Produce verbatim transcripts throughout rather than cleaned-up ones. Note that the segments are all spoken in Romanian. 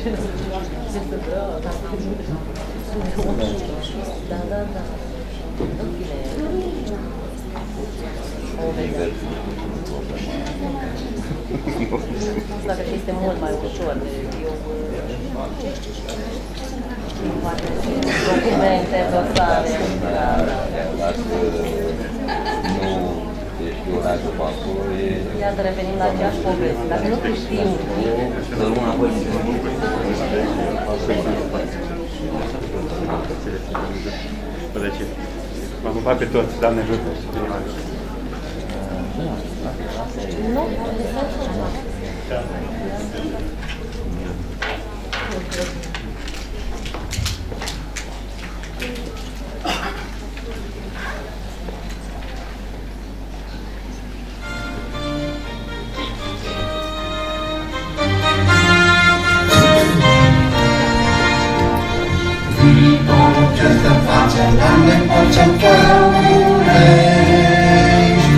Da, da, da. Asta cred că este mult mai ușor. Eu documente, dosare. Deci orașul pe acolo e... Iată, revenim la aceeași poveste. Dacă nu știm... Să rămână apoi. M-am pupat pe toți, Doamne ajută. Nu? Ce-ți dă face la nepot ce-l căurești?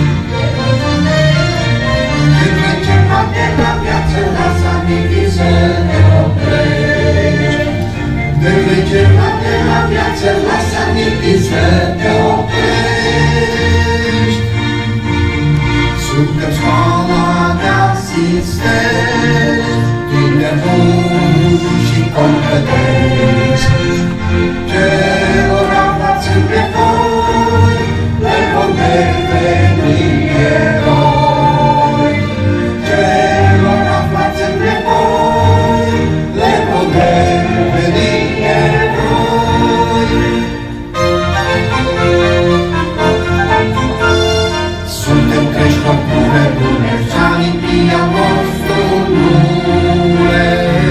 Când trece noapte la viață, lasă amintii să te oprești. Când trece noapte la viață, lasă amintii să te oprești. Suntem școala de asistent, tineri buni și competenți. Celor aflați între voi, le vom deveni eroi. Celor aflați între voi, le vom deveni eroi. Suntem creștori pure, buneșani, pia nostru nume.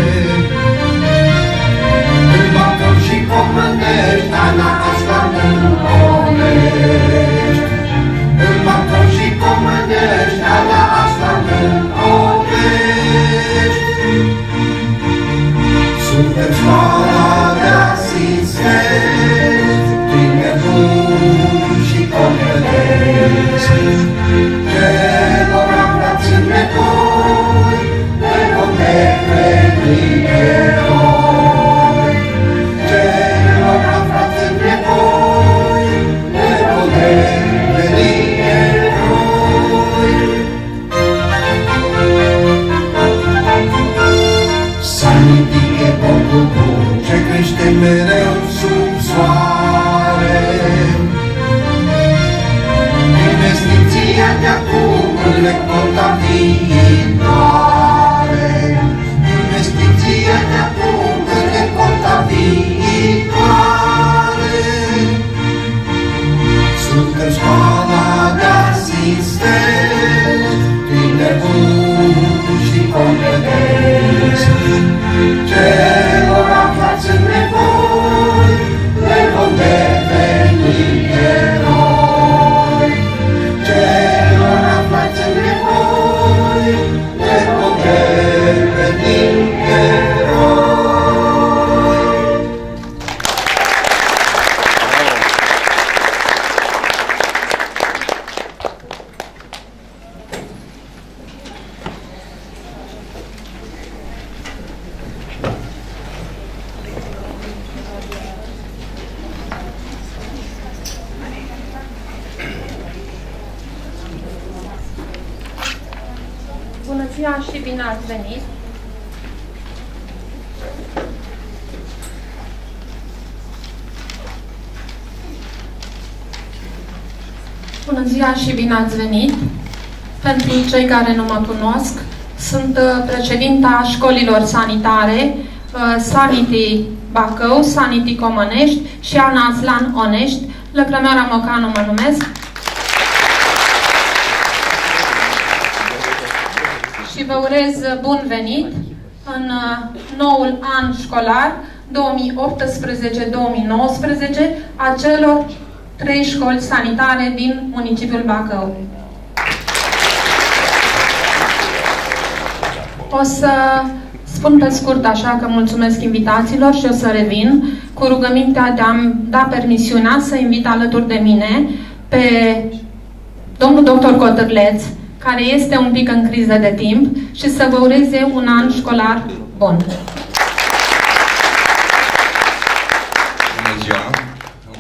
Comândești, Ana, asta nu onești. Îl bacăm și comândești, Ana, asta nu onești. Suntem școala de asistenți, tineri buni și competenți. Celor aflați în nevoi, le vom deveni eroi. Ce crește mereu sub soare. Investiția de acum în recolta viitoare. Investiția de acum în recolta viitoare. Suntem școala de asistenți, tineri buni și competenți. Celor aflați în nevoi, le vom deveni eroi. Celor aflați în nevoi, le vom deveni eroi. Bună ziua și bine ați venit! Bună ziua și bine ați venit! Pentru cei care nu mă cunosc, sunt președinta școlilor sanitare Sanity Bacău, Sanity Comănești și Ana Aslan Onești. Lăcrămioara Mocanu mă numesc. Și vă urez bun venit în noul an școlar două mii optsprezece două mii nouăsprezece a celor trei școli sanitare din municipiul Bacău. O să spun pe scurt așa că mulțumesc invitațiilor și o să revin cu rugămintea de a-mi da permisiunea să invit alături de mine pe domnul doctor Cotârleț, care este un pic în criză de timp și să vă ureze un an școlar bun.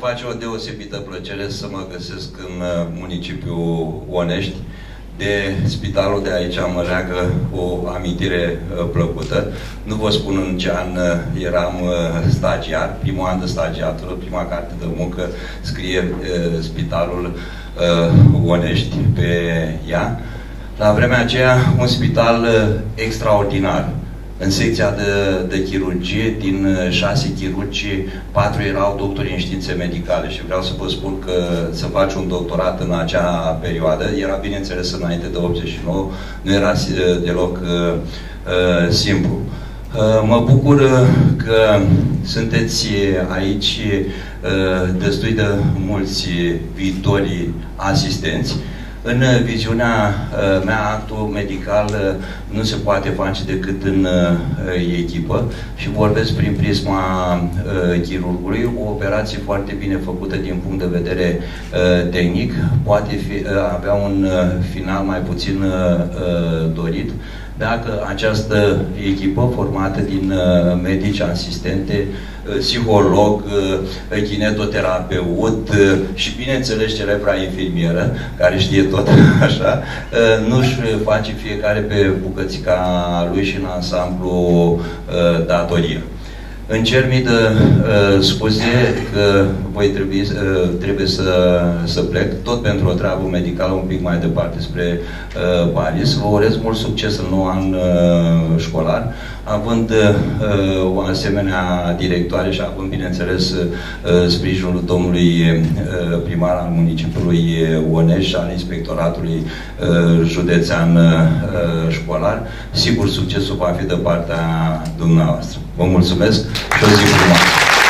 face o deosebită plăcere să mă găsesc în municipiul Onești. De spitalul de aici mă leagă o amintire plăcută. Nu vă spun în ce an eram stagiar, primul an de stagiatură, prima carte de muncă scrie Spitalul Onești pe ea. La vremea aceea, un spital extraordinar. În secția de, de chirurgie, din șase chirurgi, patru erau doctori în științe medicale și vreau să vă spun că să faci un doctorat în acea perioadă, era bineînțeles înainte de optzeci și nouă, nu era deloc uh, uh, simplu. Uh, mă bucur că sunteți aici uh, destui de mulți viitori asistenți. În viziunea mea, actul medical nu se poate face decât în echipă și vorbesc prin prisma chirurgului. O operație foarte bine făcută din punct de vedere tehnic poate fi, avea un final mai puțin dorit dacă această echipă formată din medici, asistente, psiholog, kinetoterapeut și, bineînțeles, celebra infirmieră, care știe tot așa, nu-și face fiecare pe bucățica lui și în ansamblu datoria. În cer mii de uh, scuze că voi trebui, uh, trebuie să, să plec, tot pentru o treabă medicală un pic mai departe spre uh, Paris. Vă urez mult succes în nou an uh, școlar, având uh, o asemenea directoare și având, bineînțeles, uh, sprijinul domnului uh, primar al municipiului Onești și al inspectoratului uh, județean uh, școlar. Sigur, succesul va fi de partea dumneavoastră. Vă mulțumesc și o zi frumoasă!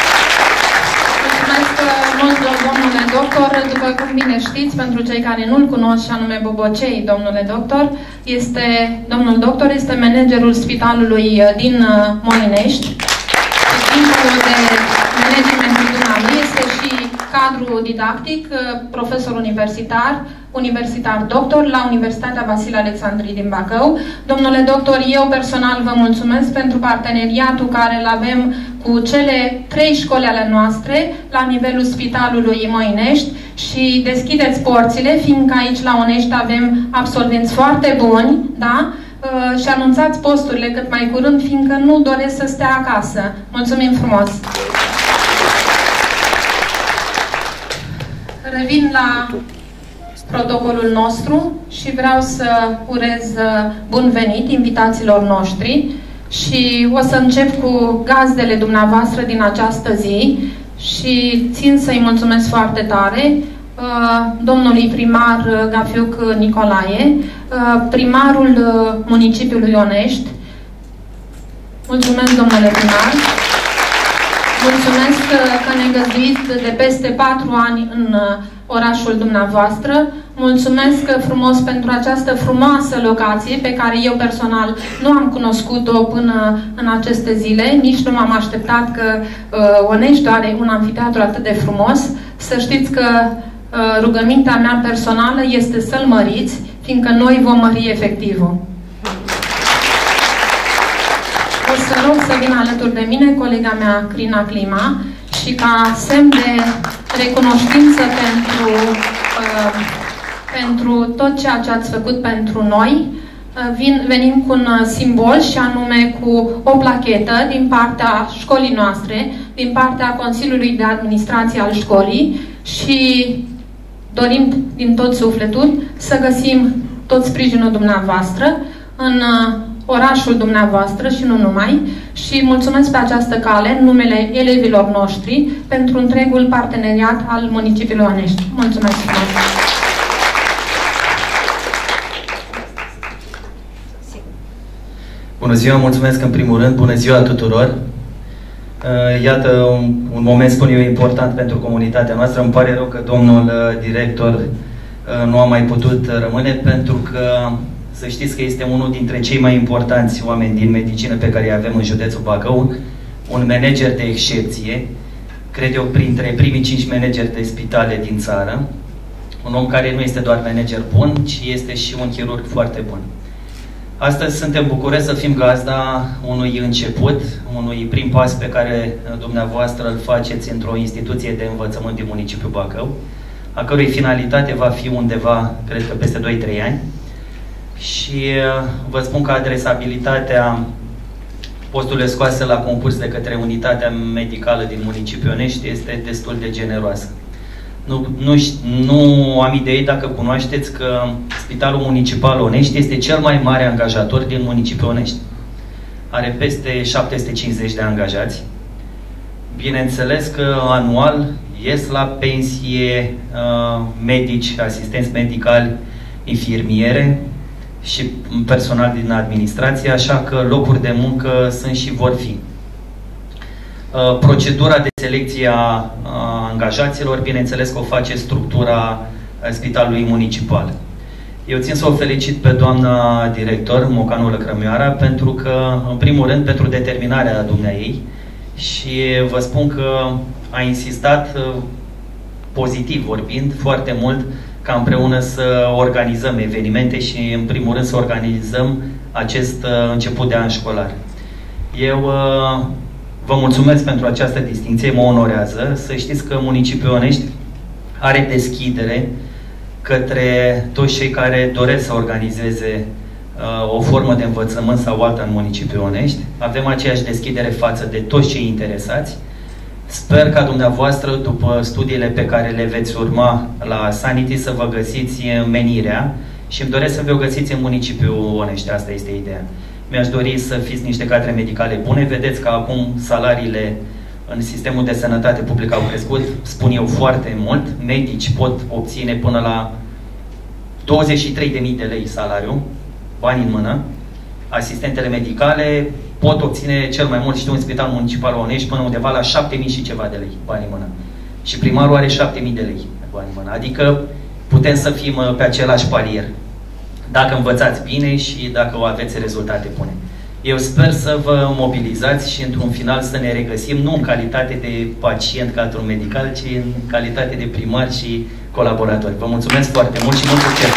Mulțumesc mult, domnule doctor. După cum bine știți, pentru cei care nu-l cunosc, și anume Bobocei, domnule doctor, este, domnul doctor este managerul spitalului din Moinești. Și dincolo de managementul dumnealui, este și cadru didactic, profesor universitar, universitar doctor la Universitatea Vasile Alexandri din Bacău. Domnule doctor, eu personal vă mulțumesc pentru parteneriatul care îl avem cu cele trei școli ale noastre la nivelul Spitalului Moinești și deschideți porțile, fiindcă aici la Onești avem absolvenți foarte buni, da? Și anunțați posturile cât mai curând, fiindcă nu doresc să stea acasă. Mulțumim frumos! Revin la protocolul nostru și vreau să urez bun venit invitațiilor noștri și o să încep cu gazdele dumneavoastră din această zi și țin să-i mulțumesc foarte tare domnului primar Gafiuc Nicolae, primarul municipiului Onești. Mulțumesc, domnule primar! Mulțumesc că ne găzduiți de peste patru ani în orașul dumneavoastră. Mulțumesc frumos pentru această frumoasă locație pe care eu personal nu am cunoscut-o până în aceste zile. Nici nu m-am așteptat că uh, Onești are un amfiteatru atât de frumos. Să știți că uh, rugămintea mea personală este să-l măriți, fiindcă noi vom mări efectivul. O să rog să vină alături de mine colega mea, Crina Clima, și ca semn de recunoștință pentru, uh, pentru tot ceea ce ați făcut pentru noi, uh, vin, venim cu un simbol și anume cu o plachetă din partea școlii noastre, din partea Consiliului de Administrație al școlii și dorim din tot sufletul să găsim tot sprijinul dumneavoastră în uh, orașul dumneavoastră și nu numai, și mulțumesc pe această cale în numele elevilor noștri pentru întregul parteneriat al municipiului Onești. Mulțumesc frumos! Bună ziua, mulțumesc în primul rând, bună ziua tuturor! Iată un, un moment, spun eu, important pentru comunitatea noastră. Îmi pare rău că domnul director nu a mai putut rămâne, pentru că să știți că este unul dintre cei mai importanți oameni din medicină pe care îi avem în județul Bacău, un manager de excepție, cred eu printre primii cinci manageri de spitale din țară, un om care nu este doar manager bun, ci este și un chirurg foarte bun. Astăzi suntem bucuroși să fim gazda unui început, unui prim pas pe care dumneavoastră îl faceți într-o instituție de învățământ din municipiul Bacău, a cărui finalitate va fi undeva, cred că peste doi trei ani. Și vă spun că adresabilitatea posturile scoase la concurs de către unitatea medicală din municipiul Onești este destul de generoasă. Nu, nu, nu am idei dacă cunoașteți că Spitalul Municipal Onești este cel mai mare angajator din municipiul Onești. Are peste șapte sute cincizeci de angajați. Bineînțeles că anual ies la pensie uh, medici, asistenți medicali, infirmiere și personal din administrație, așa că locuri de muncă sunt și vor fi. Procedura de selecție a angajaților, bineînțeles că o face structura Spitalului Municipal. Eu țin să o felicit pe doamna director, Mocanu Lăcrămioara, pentru că, în primul rând, pentru determinarea dumneaei și vă spun că a insistat, pozitiv vorbind, foarte mult ca împreună să organizăm evenimente și, în primul rând, să organizăm acest început de an școlar. Eu vă mulțumesc pentru această distinție, mă onorează. Să știți că municipiul Onești are deschidere către toți cei care doresc să organizeze uh, o formă de învățământ sau alta în municipiul Onești. Avem aceeași deschidere față de toți cei interesați. Sper ca dumneavoastră, după studiile pe care le veți urma la Sanity, să vă găsiți menirea și îmi doresc să vă găsiți în municipiul Onești. Asta este ideea. Mi-aș dori să fiți niște cadre medicale bune. Vedeți că acum salariile în sistemul de sănătate publică au crescut, spun eu, foarte mult. Medici pot obține până la douăzeci și trei de mii de lei salariu, bani în mână. Asistentele medicale pot obține cel mai mult, știu, în Spitalul Municipal Onești, până undeva la șapte mii și ceva de lei, bani în mână. Și primarul are șapte mii de lei, bani în mână. Adică putem să fim pe același palier, dacă învățați bine și dacă o aveți rezultate bune. Eu sper să vă mobilizați și într-un final să ne regăsim, nu în calitate de pacient cadru medical, ci în calitate de primar și colaboratori. Vă mulțumesc foarte mult și mult succes!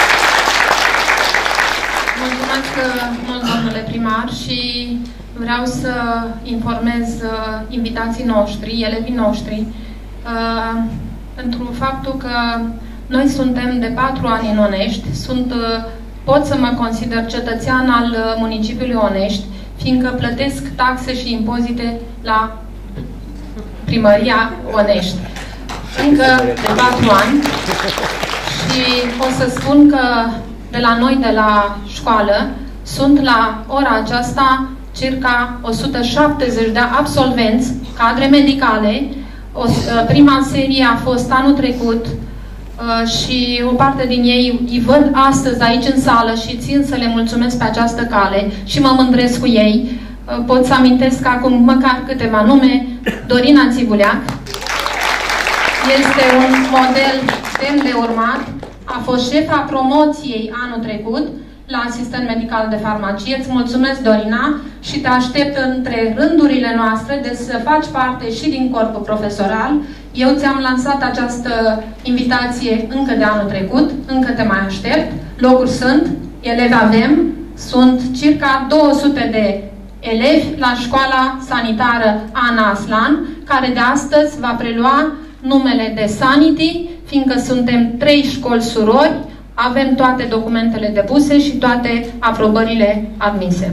Mulțumesc mult, domnule primar, și vreau să informez uh, invitații noștri, elevii noștri, uh, pentru faptul că noi suntem de patru ani în Onești, sunt, pot să mă consider cetățean al municipiului Onești, fiindcă plătesc taxe și impozite la primăria Onești. Încă de patru ani. Și o să spun că de la noi, de la școală, sunt la ora aceasta circa o sută șaptezeci de absolvenți, cadre medicale. O, prima serie a fost anul trecut, Uh, și o parte din ei îi văd astăzi aici în sală și țin să le mulțumesc pe această cale și mă mândresc cu ei. Uh, pot să amintesc acum măcar câteva nume. Dorina Țibuleac este un model demn de urmat. A fost șefa promoției anul trecut la asistent medical de farmacie. Îți mulțumesc, Dorina, și te aștept între rândurile noastre de să faci parte și din corpul profesoral. Eu ți-am lansat această invitație încă de anul trecut, încă te mai aștept. Locuri sunt, elevi avem, sunt circa două sute de elevi la școala sanitară Ana Aslan, care de astăzi va prelua numele de Sanity, fiindcă suntem trei școli surori, avem toate documentele depuse și toate aprobările admise.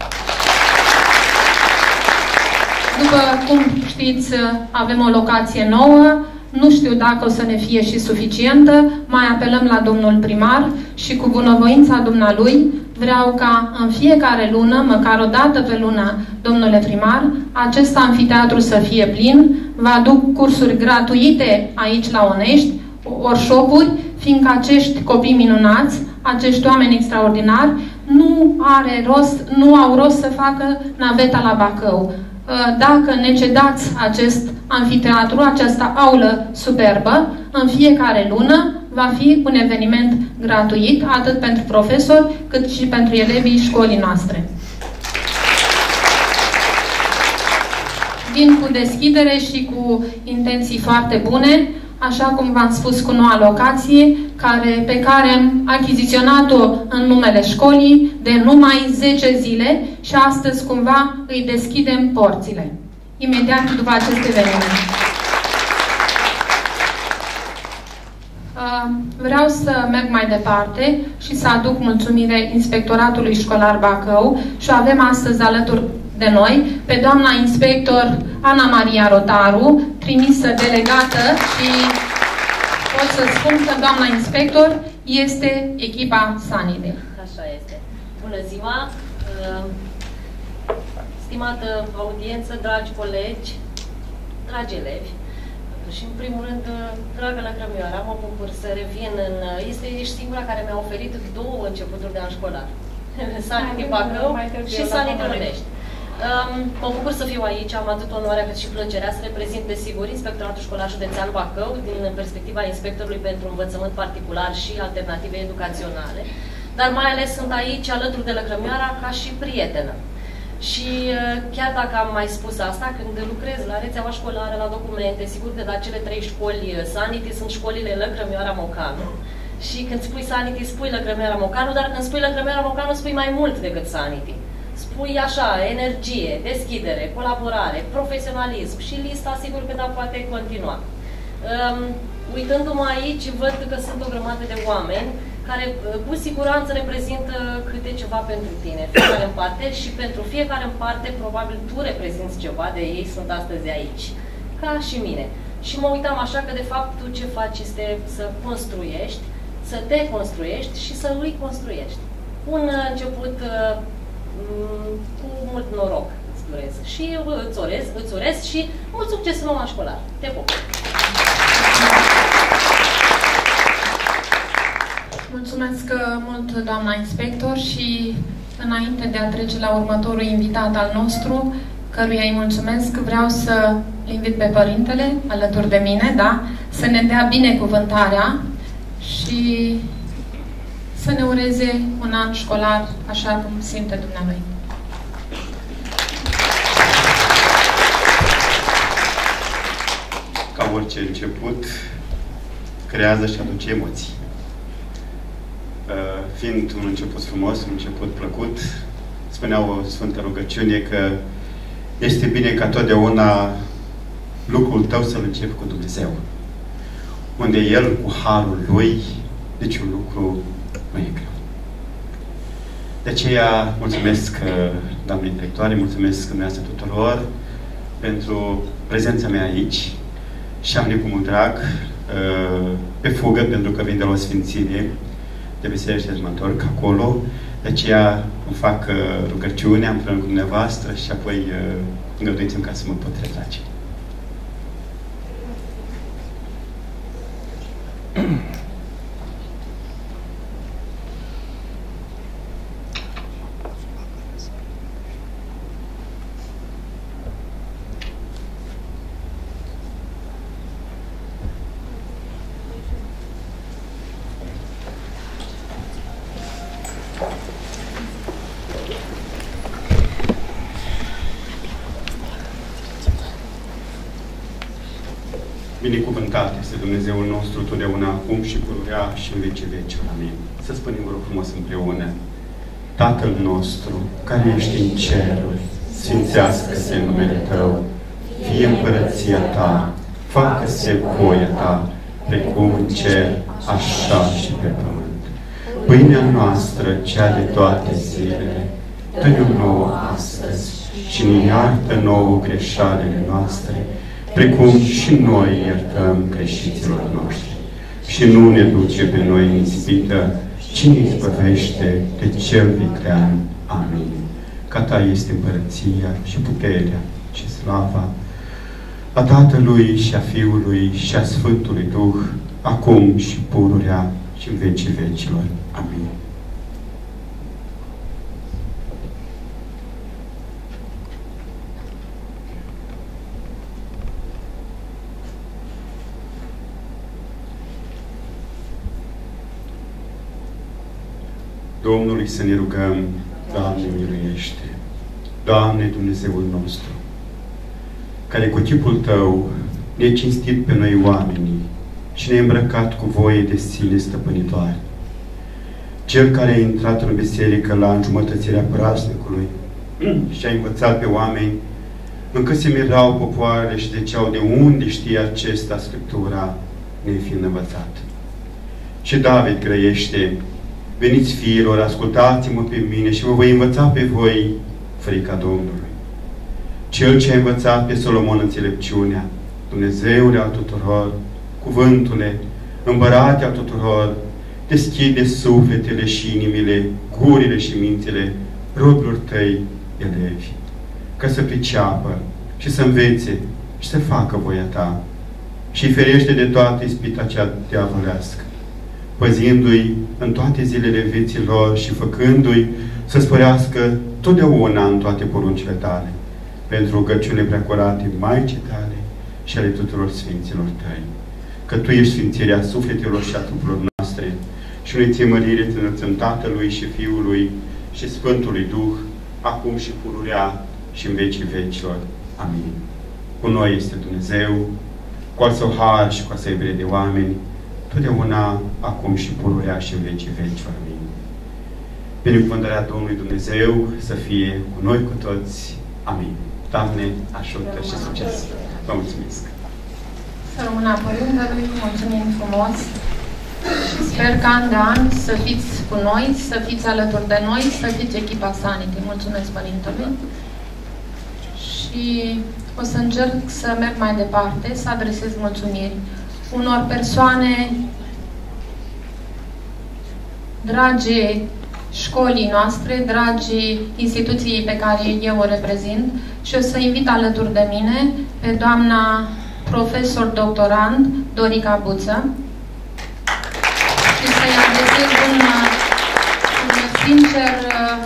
După cum știți, avem o locație nouă, nu știu dacă o să ne fie și suficientă, mai apelăm la domnul primar și cu bunăvoința dumnealui vreau ca în fiecare lună, măcar o dată pe lună, domnule primar, acest amfiteatru să fie plin, vă aduc cursuri gratuite aici la Onești, workshop-uri, fiindcă acești copii minunați, acești oameni extraordinari, nu are rost, nu au rost să facă naveta la Bacău. Dacă ne cedați acest amfiteatru, această aulă superbă, în fiecare lună va fi un eveniment gratuit, atât pentru profesori, cât și pentru elevii școlii noastre. Vin cu deschidere și cu intenții foarte bune. așa cum v-am spus, cu noua locație, care, pe care am achiziționat-o în numele școlii de numai zece zile și astăzi cumva îi deschidem porțile. Imediat după acest eveniment. Vreau să merg mai departe și să aduc mulțumire Inspectoratului Școlar Bacău și o avem astăzi alături de noi pe doamna inspector Ana Maria Rotaru, trimisă delegată, și pot să spun că doamna inspector este echipa Sanide. Așa este. Bună ziua! Stimată audiență, dragi colegi, dragi elevi, și în primul rând, dragă Lăcrămioara, mă bucur să revin în... Este, ești singura care mi-a oferit două începuturi de an școlar. Sanity Bacău și Sanity Onești. Um, mă bucur să fiu aici, am atât onoarea cât și plăcerea să reprezint, desigur, Inspectoratul Școlar Județean Bacău, din perspectiva inspectorului pentru învățământ particular și alternative educaționale, dar mai ales sunt aici alături de Lăcrămioara ca și prietenă. Și chiar dacă am mai spus asta, când lucrez la rețeaua școlară, la documente, sigur că la cele trei școli Sanity sunt școlile Lăcrămioara Mocanu. Și când spui Sanity, spui Lăcrămioara Mocanu, dar când spui Lăcrămioara Mocanu, spui mai mult decât Sanity. Spui așa, energie, deschidere, colaborare, profesionalism și lista, sigur că da, poate continua. Um, uitându-mă aici, văd că sunt o grămadă de oameni care cu siguranță reprezintă câte ceva pentru tine, fiecare în parte, și pentru fiecare în parte probabil tu reprezinți ceva, de ei sunt astăzi aici, ca și mine. Și mă uitam așa că de fapt tu ce faci este să construiești, să te construiești și să îi construiești. Un început cu mult noroc îți doresc și îți urez, îți urez și mult succes în an școlar. Te pup! Mulțumesc mult, doamna inspector, și înainte de a trece la următorul invitat al nostru, căruia îi mulțumesc, vreau să invit pe părintele alături de mine, da, să ne dea binecuvântarea și să ne ureze un an școlar așa cum simte dumnealui. Ca orice început, creează și aduce emoții. Uh, fiind un început frumos, un început plăcut, spunea o sfântă rugăciune că este bine ca totdeauna lucrul tău să-l începi cu Dumnezeu. Unde El, cu harul Lui, niciun lucru nu e greu. De aceea, mulțumesc, doamne inspectoare, mulțumesc dumneavoastră tuturor pentru prezența mea aici și am venit cu mult drag pe fugă, pentru că vin de la o sfințire de biserică și mă întorc acolo. De aceea îmi fac rugăciunea împreună cu dumneavoastră și apoi îngăduiți-mi ca să mă pot retrage. Binecuvântat este Dumnezeul nostru totdeauna, acum și pururea și în vecii vecilor. Amin. Să spunem, vă rog frumos, împreună. Tatăl nostru, care ești în ceruri, sfințească-se numele Tău, fie împărăția Ta, facă-se voia Ta, precum în cer, așa și pe pământ. Pâinea noastră, cea de toate zilele, dă-ne nouă astăzi și ne iartă nouă greșalele noastre, precum și noi iertăm greșiților noștri. Și nu ne duce pe noi în ispită, ci ne izbăvește de cel viclean. Amin. Ca Ta este împărăția și puterea și slava a Tatălui și a Fiului și a Sfântului Duh, acum și pururea și în vecii vecilor. Amin. Domnului să ne rugăm, Doamne, miluiește! Doamne, Dumnezeul nostru, care cu chipul Tău ne-ai cinstit pe noi oamenii și ne-ai îmbrăcat cu voie de sine stăpânitoare. Cel care a intrat în biserică la înjumătățirea praznicului și a învățat pe oameni, încât se mirau popoarele și ziceau: de unde știe acesta Scriptura, nefiind învățat? Și David grăiește: veniți, fiilor, ascultați-mă pe mine și vă voi învăța pe voi frica Domnului. Cel ce a învățat pe Solomon înțelepciunea, Dumnezeule al tuturor, cuvântule, împărate al tuturor, deschide sufletele și inimile, gurile și mințile robilor tăi elevi, ca să priceapă și să învețe și să facă voia ta, și ferește de toată ispita cea diavolească, păzindu-i în toate zilele vieții lor și făcându-i să sporească totdeauna în toate poruncile tale, pentru rugăciunile preacurate Maicii tale și ale tuturor sfinților tăi. Că tu ești sfințirea sufletelor și a trupurilor noastre, și noi ție mărire ți înălțăm Tatălui și Fiului și Sfântului Duh, acum și pururea și în vecii vecilor. Amin. Cu noi este Dumnezeu, cu al său har și cu a sa iubire de oameni, totdeauna, acum și pururea și în vecii vecilor. Amin. Binecuvântarea Domnului Dumnezeu să fie cu noi cu toți. Amin. Doamne, ajută și succes! Vă mulțumesc! Să rămână Părintelui, mulțumim frumos și sper că an de an să fiți cu noi, să fiți alături de noi, să fiți echipa Sanity. Mulțumesc Părintelui. Și o să încerc să merg mai departe, să adresez mulțumiri unor persoane dragi școlii noastre, dragi instituției pe care eu o reprezint, și o să invit alături de mine pe doamna profesor doctorand Dorica Buță și să-i adresez un, un sincer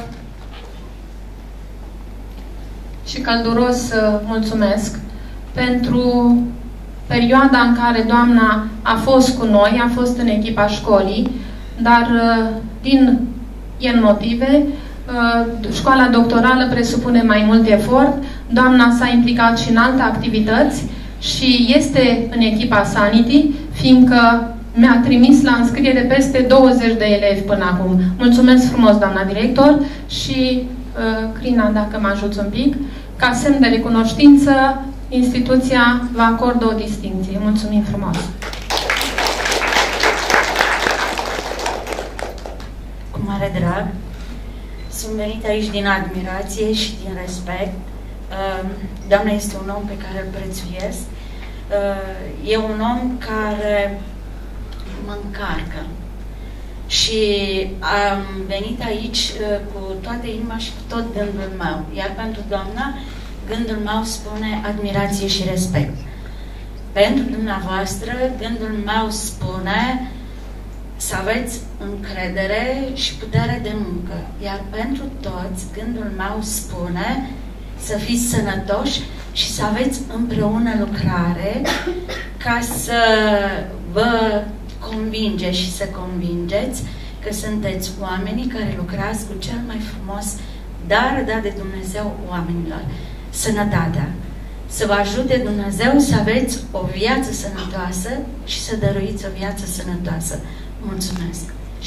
și călduros mulțumesc pentru perioada în care doamna a fost cu noi, a fost în echipa școlii, dar din N motive, școala doctorală presupune mai mult efort, doamna s-a implicat și în alte activități și este în echipa Sanity, fiindcă mi-a trimis la înscriere peste douăzeci de elevi până acum. Mulțumesc frumos, doamna director, și Crina, dacă mă ajuți un pic, ca semn de recunoștință, instituția vă acordă o distinție. Mulțumim frumos! Cu mare drag. Sunt venit aici din admirație și din respect. Doamna este un om pe care îl prețuiesc. E un om care mă încarcă. Și am venit aici cu toată inima și cu tot gândul meu. Iar pentru doamna, gândul meu spune admirație și respect. Pentru dumneavoastră, gândul meu spune să aveți încredere și putere de muncă. Iar pentru toți, gândul meu spune să fiți sănătoși și să aveți împreună lucrare ca să vă convinge și să convingeți că sunteți oamenii care lucrați cu cel mai frumos dar dat de Dumnezeu oamenilor. Sănătatea. Să vă ajute Dumnezeu să aveți o viață sănătoasă și să dăruiți o viață sănătoasă. Mulțumesc!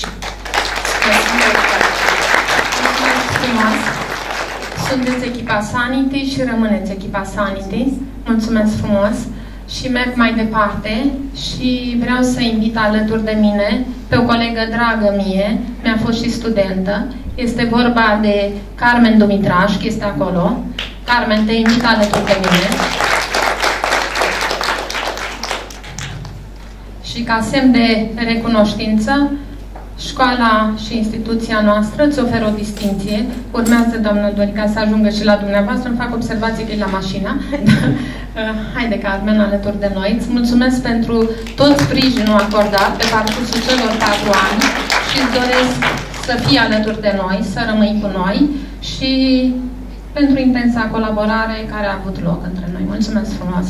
Mulțumesc frumos! Sunteți echipa Sanity și rămâneți echipa Sanity. Mulțumesc frumos! Și merg mai departe și vreau să invit alături de mine pe o colegă dragă mie, mi-a fost și studentă. Este vorba de Carmen Dumitraș, că este acolo. Carmen, te invit alături de mine. Și ca semn de recunoștință, școala și instituția noastră îți oferă o distinție. Urmează, doamna Dorica, să ajungă și la dumneavoastră. Îmi fac observații că e la mașina. Haide, Carmen, alături de noi. Îți mulțumesc pentru tot sprijinul acordat pe parcursul celor patru ani și îți doresc să fii alături de noi, să rămâi cu noi și pentru intensa colaborare care a avut loc între noi. Mulțumesc frumos!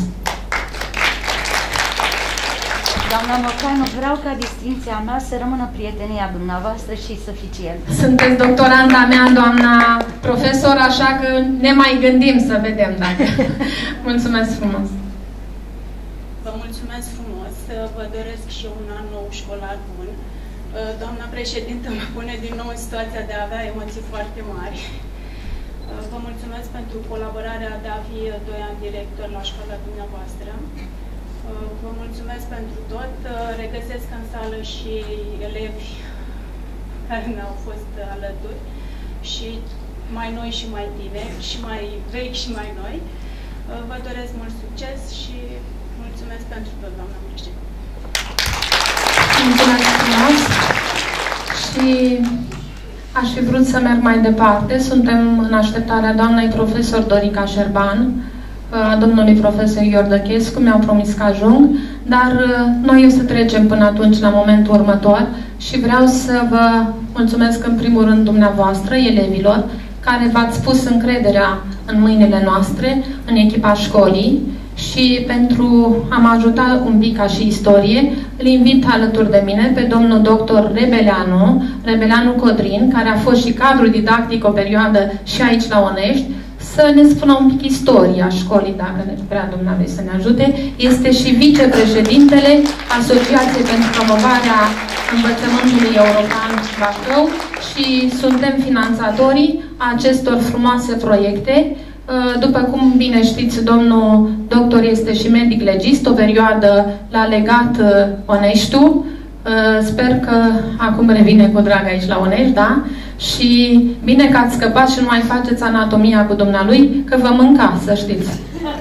Doamna Mocanu, vreau ca distinția mea să rămână prietenia dumneavoastră și suficient. Sunteți doctoranda mea, doamna profesor, așa că ne mai gândim să vedem dacă... Mulțumesc frumos! Vă mulțumesc frumos! să vă doresc și un an nou școlar bun. Doamna președintă mă pune din nou în situația de a avea emoții foarte mari. Vă mulțumesc pentru colaborarea de a fi doi ani director la școala dumneavoastră. Vă mulțumesc pentru tot. Regăsesc în sală și elevi care mi-au fost alături, și mai noi și mai tineri, și mai vechi și mai noi. Vă doresc mult succes și mulțumesc pentru tot, doamna președinte. Mulțumesc frumos. Și aș fi vrut să merg mai departe. Suntem în așteptarea doamnei profesor Dorica Șerban, a domnului profesor Iordăchescu, mi-au promis că ajung, dar noi o să trecem până atunci la momentul următor și vreau să vă mulțumesc în primul rând dumneavoastră, elevilor, care v-ați pus încrederea în mâinile noastre, în echipa școlii, și pentru a mă ajuta un pic ca și istorie, îl invit alături de mine pe domnul doctor Rebeleanu, Rebeleanu Codrin, care a fost și cadru didactic o perioadă și aici la Onești, să ne spună un pic istoria școlii, dacă ne vrea dumneavoastră să ne ajute. Este și vicepreședintele Asociației pentru Promovarea Învățământului European Bacău și suntem finanțatorii acestor frumoase proiecte. După cum bine știți, domnul doctor este și medic legist, o perioadă l-a legat Oneștiul. Sper că acum revine cu drag aici la Onești, da? Și bine că ați scăpat și nu mai faceți anatomia cu dumnealui, că vă mânca, să știți.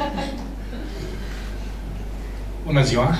Bună ziua!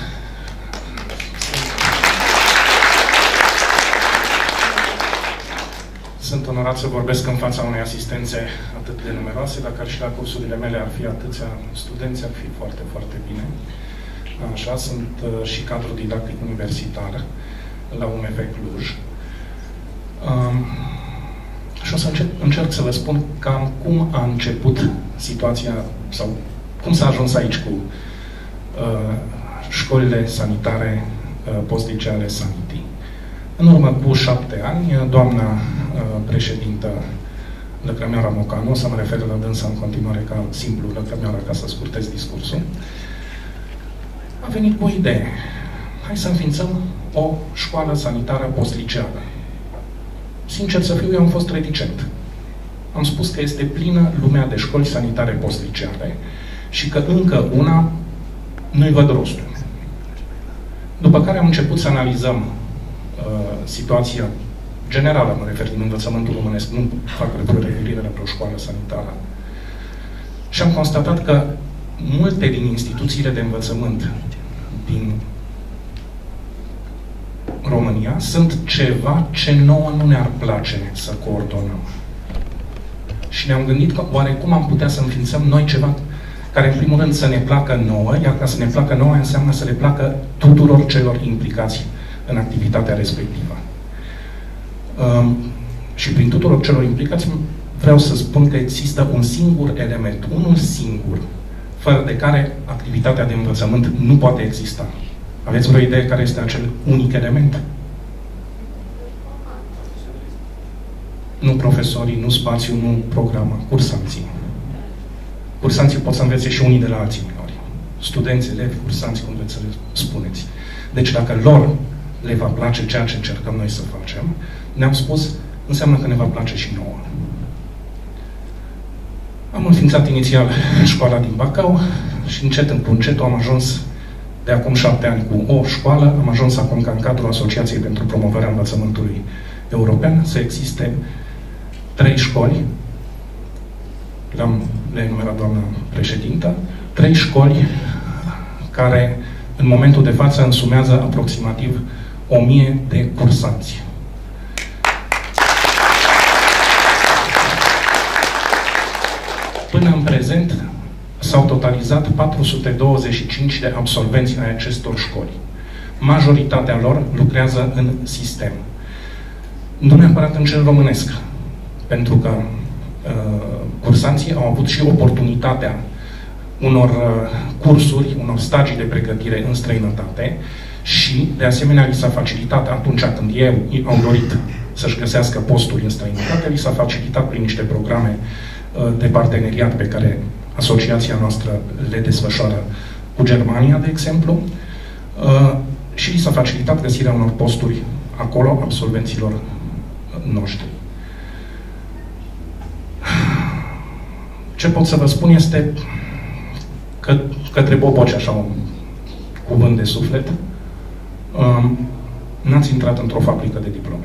Sunt onorat să vorbesc în fața unei asistențe atât de numeroase, dacă și la cursurile mele ar fi atâția studenți, ar fi foarte, foarte bine. Așa, sunt uh, și cadru didactic universitar la U M F Cluj. Um, și o să încerc, încerc să vă spun cam cum a început situația, sau cum s-a ajuns aici cu uh, școlile sanitare uh, post-liceale Sanity. În urmă cu șapte ani, doamna uh, președintă Lăcrămioara Mocanu, o să mă refer la dânsa în continuare ca simplu Lăcrămioara, ca să scurtez discursul, a venit cu o idee. Hai să înființăm o școală sanitară post-liceală. Sincer să fiu, eu am fost reticent. Am spus că este plină lumea de școli sanitare post-liceale și că încă una nu-i văd rostul. După care am început să analizăm uh, situația generală, mă refer din învățământul românesc, nu fac referire la vreo școală sanitară. Și am constatat că multe din instituțiile de învățământ din România sunt ceva ce nouă nu ne-ar place să coordonăm. Și ne-am gândit că oare cum am putea să înființăm noi ceva care în primul rând să ne placă nouă, iar ca să ne placă nouă înseamnă să le placă tuturor celor implicați în activitatea respectivă. Um, și prin tuturor celor implicați vreau să spun că există un singur element, unul singur, fără de care activitatea de învățământ nu poate exista. Aveți vreo idee care este acel unic element? Nu profesorii, nu spațiu, nu programa, cursanții. Cursanții pot să învețe și unii de la alții minori. Studenți, elevi, cursanți, cum vreți să le spuneți. Deci dacă lor le va place ceea ce încercăm noi să facem, ne-am spus, înseamnă că ne va place și nouă. Am înființat inițial școala din Bacău și încet în încetul am ajuns de acum șapte ani cu o școală, am ajuns acum ca în cadrul Asociației pentru Promovarea Învățământului European să existe trei școli, le-am le enumerat doamna președintă, trei școli care în momentul de față însumează aproximativ o mie de cursanți. Până în prezent s-au totalizat patru sute douăzeci și cinci de absolvenți ai acestor școli. Majoritatea lor lucrează în sistem. Nu neapărat în cel românesc, pentru că uh, cursanții au avut și oportunitatea unor uh, cursuri, unor stagii de pregătire în străinătate și, de asemenea, li s-a facilitat atunci când ei au dorit să-și găsească posturi în străinătate, li s-a facilitat prin niște programe uh, de parteneriat pe care asociația noastră le desfășoară cu Germania, de exemplu, și li s-a facilitat găsirea unor posturi acolo absolvenților noștri. Ce pot să vă spun este că către Boboci, așa un cuvânt de suflet, n-ați intrat într-o fabrică de diplome.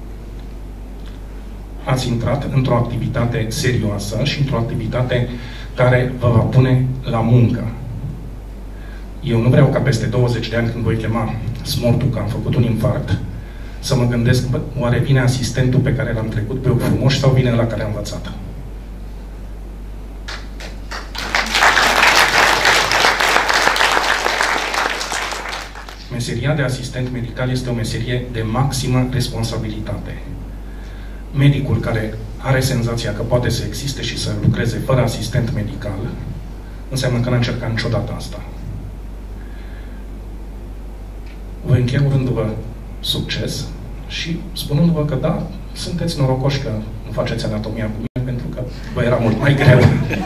Ați intrat într-o activitate serioasă și într-o activitate care vă va pune la muncă. Eu nu vreau ca peste douăzeci de ani, când voi chema smortul că am făcut un infarct, să mă gândesc, bă, oare vine asistentul pe care l-am trecut pe ochi frumoși sau vine la care am învățat? Meseria de asistent medical este o meserie de maximă responsabilitate. Medicul care are senzația că poate să existe și să lucreze fără asistent medical, înseamnă că n-a încercat niciodată asta. Voi încheia urându-vă succes și spunându-vă că da, sunteți norocoși că nu faceți anatomia cu mine, pentru că vă era mult mai greu.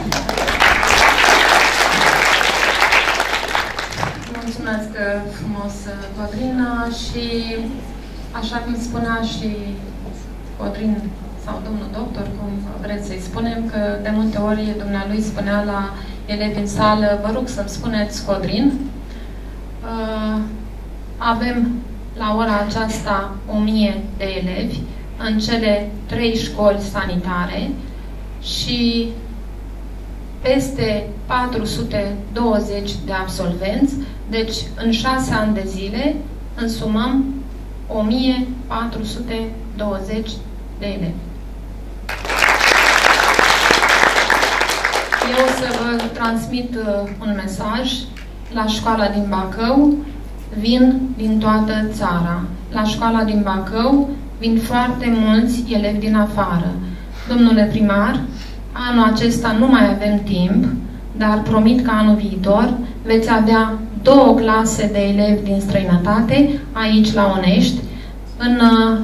Mulțumesc frumos, Codrin, și așa cum spunea și Codrin sau domnul doctor, cum vreți să-i spunem, că de multe ori dumnealui spunea la elevi în sală, vă rog să-mi spuneți Codrin. Uh, avem la ora aceasta o mie de elevi în cele trei școli sanitare și peste patru sute douăzeci de absolvenți, deci în șase ani de zile însumăm o mie patru sute douăzeci de elevi. Eu o să vă transmit uh, un mesaj. La școala din Bacău vin din toată țara. La școala din Bacău vin foarte mulți elevi din afară. Domnule primar, anul acesta nu mai avem timp, dar promit că anul viitor veți avea două clase de elevi din străinătate aici la Onești, în uh,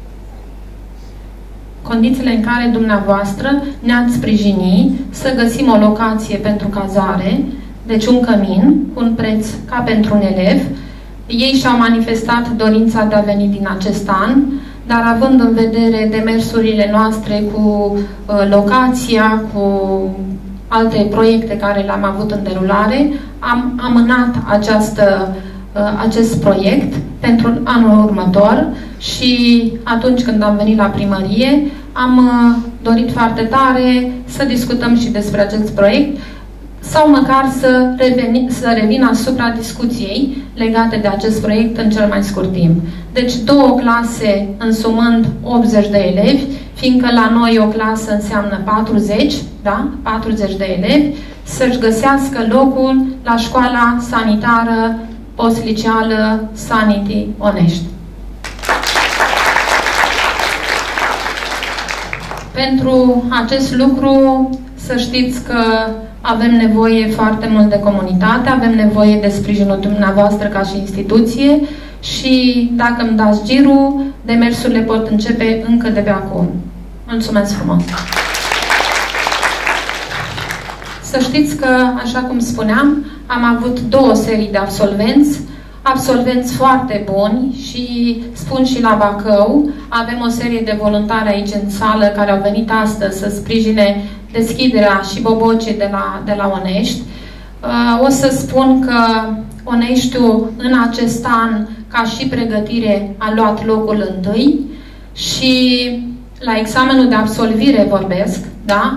condițiile în care dumneavoastră ne-ați sprijini să găsim o locație pentru cazare, deci un cămin cu un preț ca pentru un elev. Ei și-au manifestat dorința de a veni din acest an, dar având în vedere demersurile noastre cu uh, locația, cu alte proiecte care le-am avut în derulare, am amânat această, uh, acest proiect pentru anul următor și atunci când am venit la primărie, am uh, dorit foarte tare să discutăm și despre acest proiect sau măcar să, reveni, să revin asupra discuției legate de acest proiect în cel mai scurt timp. Deci două clase însumând optzeci de elevi, fiindcă la noi o clasă înseamnă patruzeci, da? patruzeci de elevi, să-și găsească locul la școala sanitară postliceală Sanity Onești. Pentru acest lucru să știți că avem nevoie foarte mult de comunitate, avem nevoie de sprijinul dumneavoastră ca și instituție și dacă îmi dați girul, demersurile pot începe încă de pe acum. Mulțumesc frumos! Să știți că, așa cum spuneam, am avut două serii de absolvenți, absolvenți foarte buni și spun și la Bacău, avem o serie de voluntari aici în sală care au venit astăzi să sprijine deschiderea și Bobocii de la, de la Onești. O să spun că Oneștiul în acest an, ca și pregătire, a luat locul întâi și la examenul de absolvire vorbesc, da?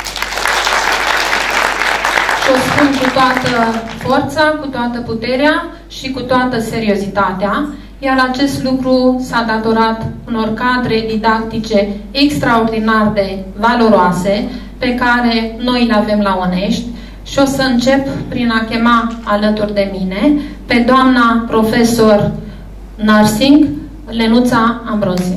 Și o spun cu toată forța, cu toată puterea și cu toată seriozitatea, iar acest lucru s-a datorat unor cadre didactice extraordinar de valoroase pe care noi le avem la Onești și o să încep prin a chema alături de mine pe doamna profesor nursing Lenuța Ambrozie.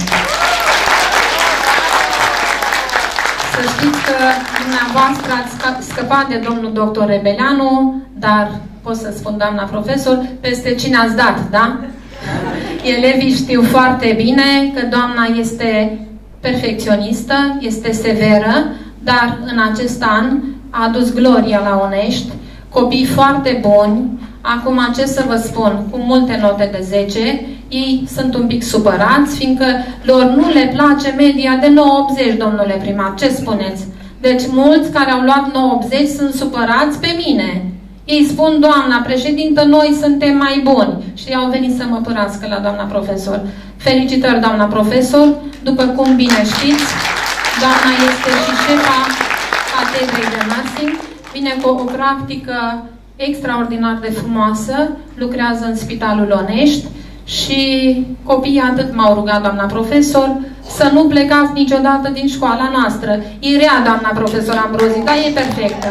Să știți că dumneavoastră ați scăpat de domnul doctor Rebeleanu, dar pot să spun doamna profesor, peste cine ați dat, da? Elevii știu foarte bine că doamna este perfecționistă, este severă, dar în acest an a adus gloria la Onești, copii foarte buni, Acum, ce să vă spun, cu multe note de zece, ei sunt un pic supărați, fiindcă lor nu le place media de nouă optzeci, domnule primar. Ce spuneți? Deci mulți care au luat nouă optzeci sunt supărați pe mine. Ei spun, doamna președintă, noi suntem mai buni. Și au venit să mă părască la doamna profesor. Felicitări, doamna profesor. După cum bine știți, doamna este și șefa catedrei de nursing. Vine cu o practică extraordinar de frumoasă, lucrează în Spitalul Onești și copiii atât m-au rugat, doamna profesor, să nu plecați niciodată din școala noastră. E rea, doamna profesor Ambrozi, dar e perfectă.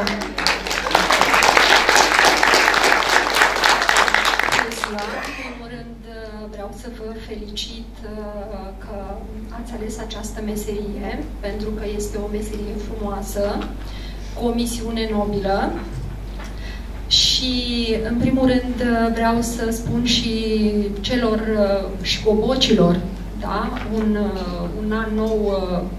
Vreau să vă felicit că ați ales această meserie, pentru că este o meserie frumoasă, cu o misiune nobilă. Și, în primul rând, vreau să spun și celor și gobocilor, da? Un, un an nou,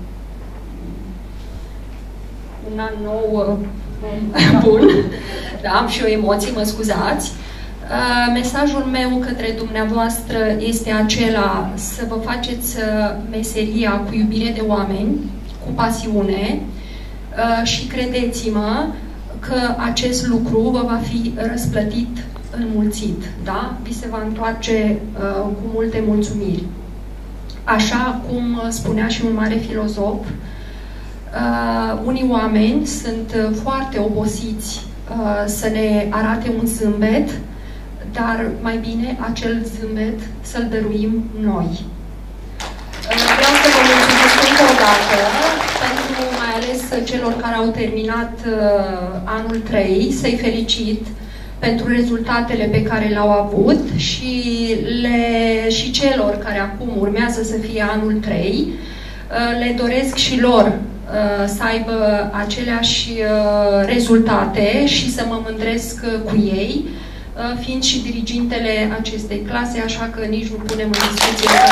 un an nou bun, da? Am și o emoție, mă scuzați. Mesajul meu către dumneavoastră este acela să vă faceți meseria cu iubire de oameni, cu pasiune și credeți-mă că acest lucru vă va fi răsplătit înmulțit, da? Vi se va întoarce uh, cu multe mulțumiri. Așa cum spunea și un mare filozof, uh, unii oameni sunt foarte obosiți uh, să ne arate un zâmbet, dar mai bine acel zâmbet să-l dăruim noi. Uh, vreau să vă mulțumesc încă o dată, pentru mai ales celor care au terminat uh, anul trei, să-i felicit pentru rezultatele pe care le-au avut și, le, și celor care acum urmează să fie anul trei, uh, le doresc și lor uh, să aibă aceleași uh, rezultate și să mă mândresc uh, cu ei, uh, fiind și dirigintele acestei clase, așa că nici nu punem în discuție să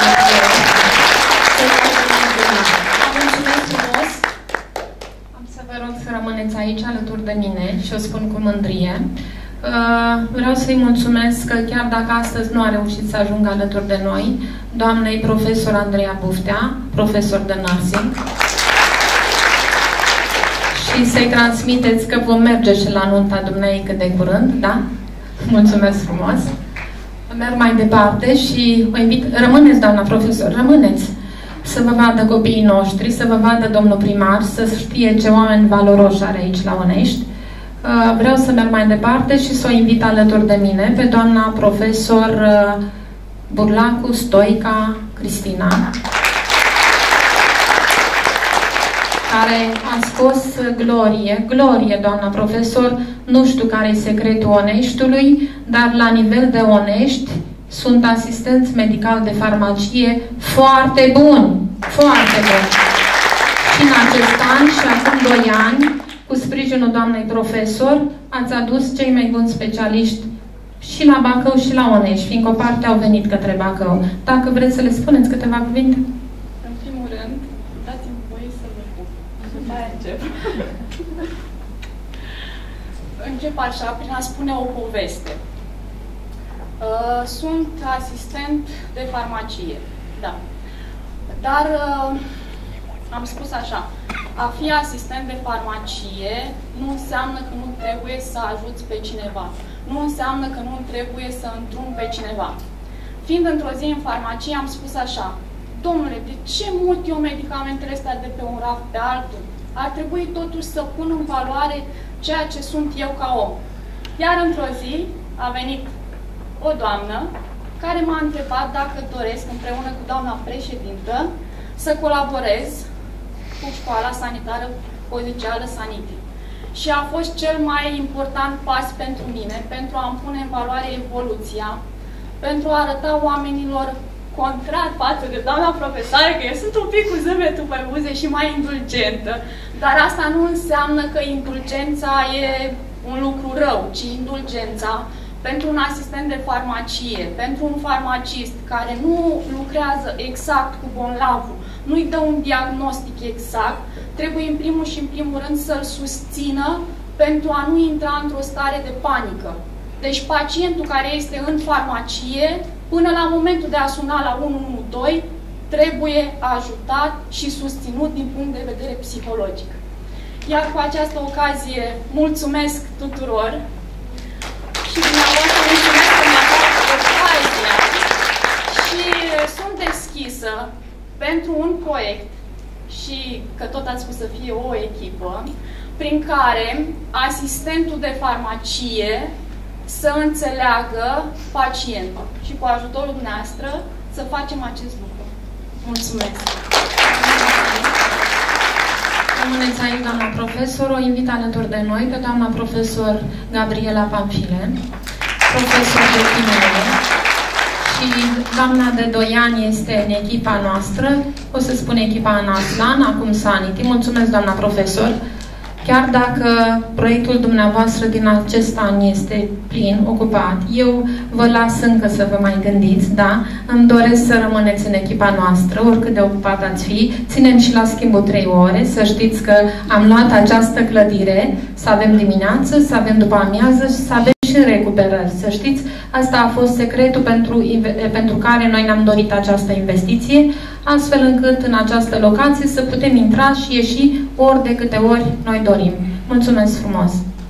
mulțumesc frumos. Am să vă rog să rămâneți aici alături de mine și o spun cu mândrie. Vreau să-i mulțumesc că chiar dacă astăzi nu a reușit să ajungă alături de noi, doamnei profesor Andreea Buftea, profesor de nursing, și să-i transmiteți că vom merge și la nunta dumneei cât de curând, da? Mulțumesc frumos! Merg mai departe și vă invit, rămâneți, doamna profesor, rămâneți! Să vă vadă copiii noștri, să vă vadă domnul primar, să știe ce oameni valoroși are aici la Onești. Vreau să merg mai departe și să o invit alături de mine pe doamna profesor Burlacu Stoica Cristina, care a scos glorie, glorie, doamna profesor, nu știu care e secretul Oneștiului, dar la nivel de Onești sunt asistenți medical de farmacie foarte buni, foarte buni. Și în acest an și acum doi ani, cu sprijinul doamnei profesor, ați adus cei mai buni specialiști și la Bacău și la Onești, fiindcă o parte au venit către Bacău. Dacă vreți să le spuneți câteva cuvinte? În primul rând, dați-mi voie să vă pup. După aia încep. Încep așa, prin a spune o poveste. Sunt asistent de farmacie, da. Dar am spus așa, a fi asistent de farmacie nu înseamnă că nu trebuie să ajuți pe cineva. Nu înseamnă că nu trebuie să întruni pe cineva. Fiind într-o zi în farmacie, am spus așa, domnule, de ce mut eu medicamentele astea de pe un raft pe altul? Ar trebui totuși să pun în valoare ceea ce sunt eu ca om. Iar într-o zi a venit o doamnă care m-a întrebat dacă doresc, împreună cu doamna președintă, să colaborez cu școala sanitară pozițială Sanity. Și a fost cel mai important pas pentru mine, pentru a-mi pune în valoare evoluția, pentru a arăta oamenilor contrar față de doamna profesoară, că eu sunt un pic cu zâmbetul pe buze și mai indulgentă. Dar asta nu înseamnă că indulgența e un lucru rău, ci indulgența pentru un asistent de farmacie, pentru un farmacist care nu lucrează exact cu bolnavul, nu-i dă un diagnostic exact, trebuie în primul și în primul rând să-l susțină pentru a nu intra într-o stare de panică. Deci pacientul care este în farmacie, până la momentul de a suna la unu unu doi, trebuie ajutat și susținut din punct de vedere psihologic. Iar cu această ocazie mulțumesc tuturor și dumneavoastră mulțumesc că mi-a dat ocazia și sunt deschisă pentru un proiect și că tot ați spus să fie o echipă prin care asistentul de farmacie să înțeleagă pacientul și cu ajutorul dumneavoastră să facem acest lucru. Mulțumesc! Rămâneți aici, doamna profesor. O invit alături de noi pe doamna profesor Gabriela Pamfile, profesor de chimie, și doamna de doi ani este în echipa noastră, o să spun echipa în Aslan, acum Sanity. Mulțumesc, doamna profesor. Chiar dacă proiectul dumneavoastră din acest an este plin, ocupat, eu vă las încă să vă mai gândiți, da? Îmi doresc să rămâneți în echipa noastră, oricât de ocupat ați fi. Ținem și la schimbul trei ore, să știți că am luat această clădire, să avem dimineață, să avem după amiază și să avem și recuperări. Să știți, asta a fost secretul pentru, pentru care noi ne-am dorit această investiție, astfel încât în această locație să putem intra și ieși ori de câte ori noi dorim. Mulțumesc frumos!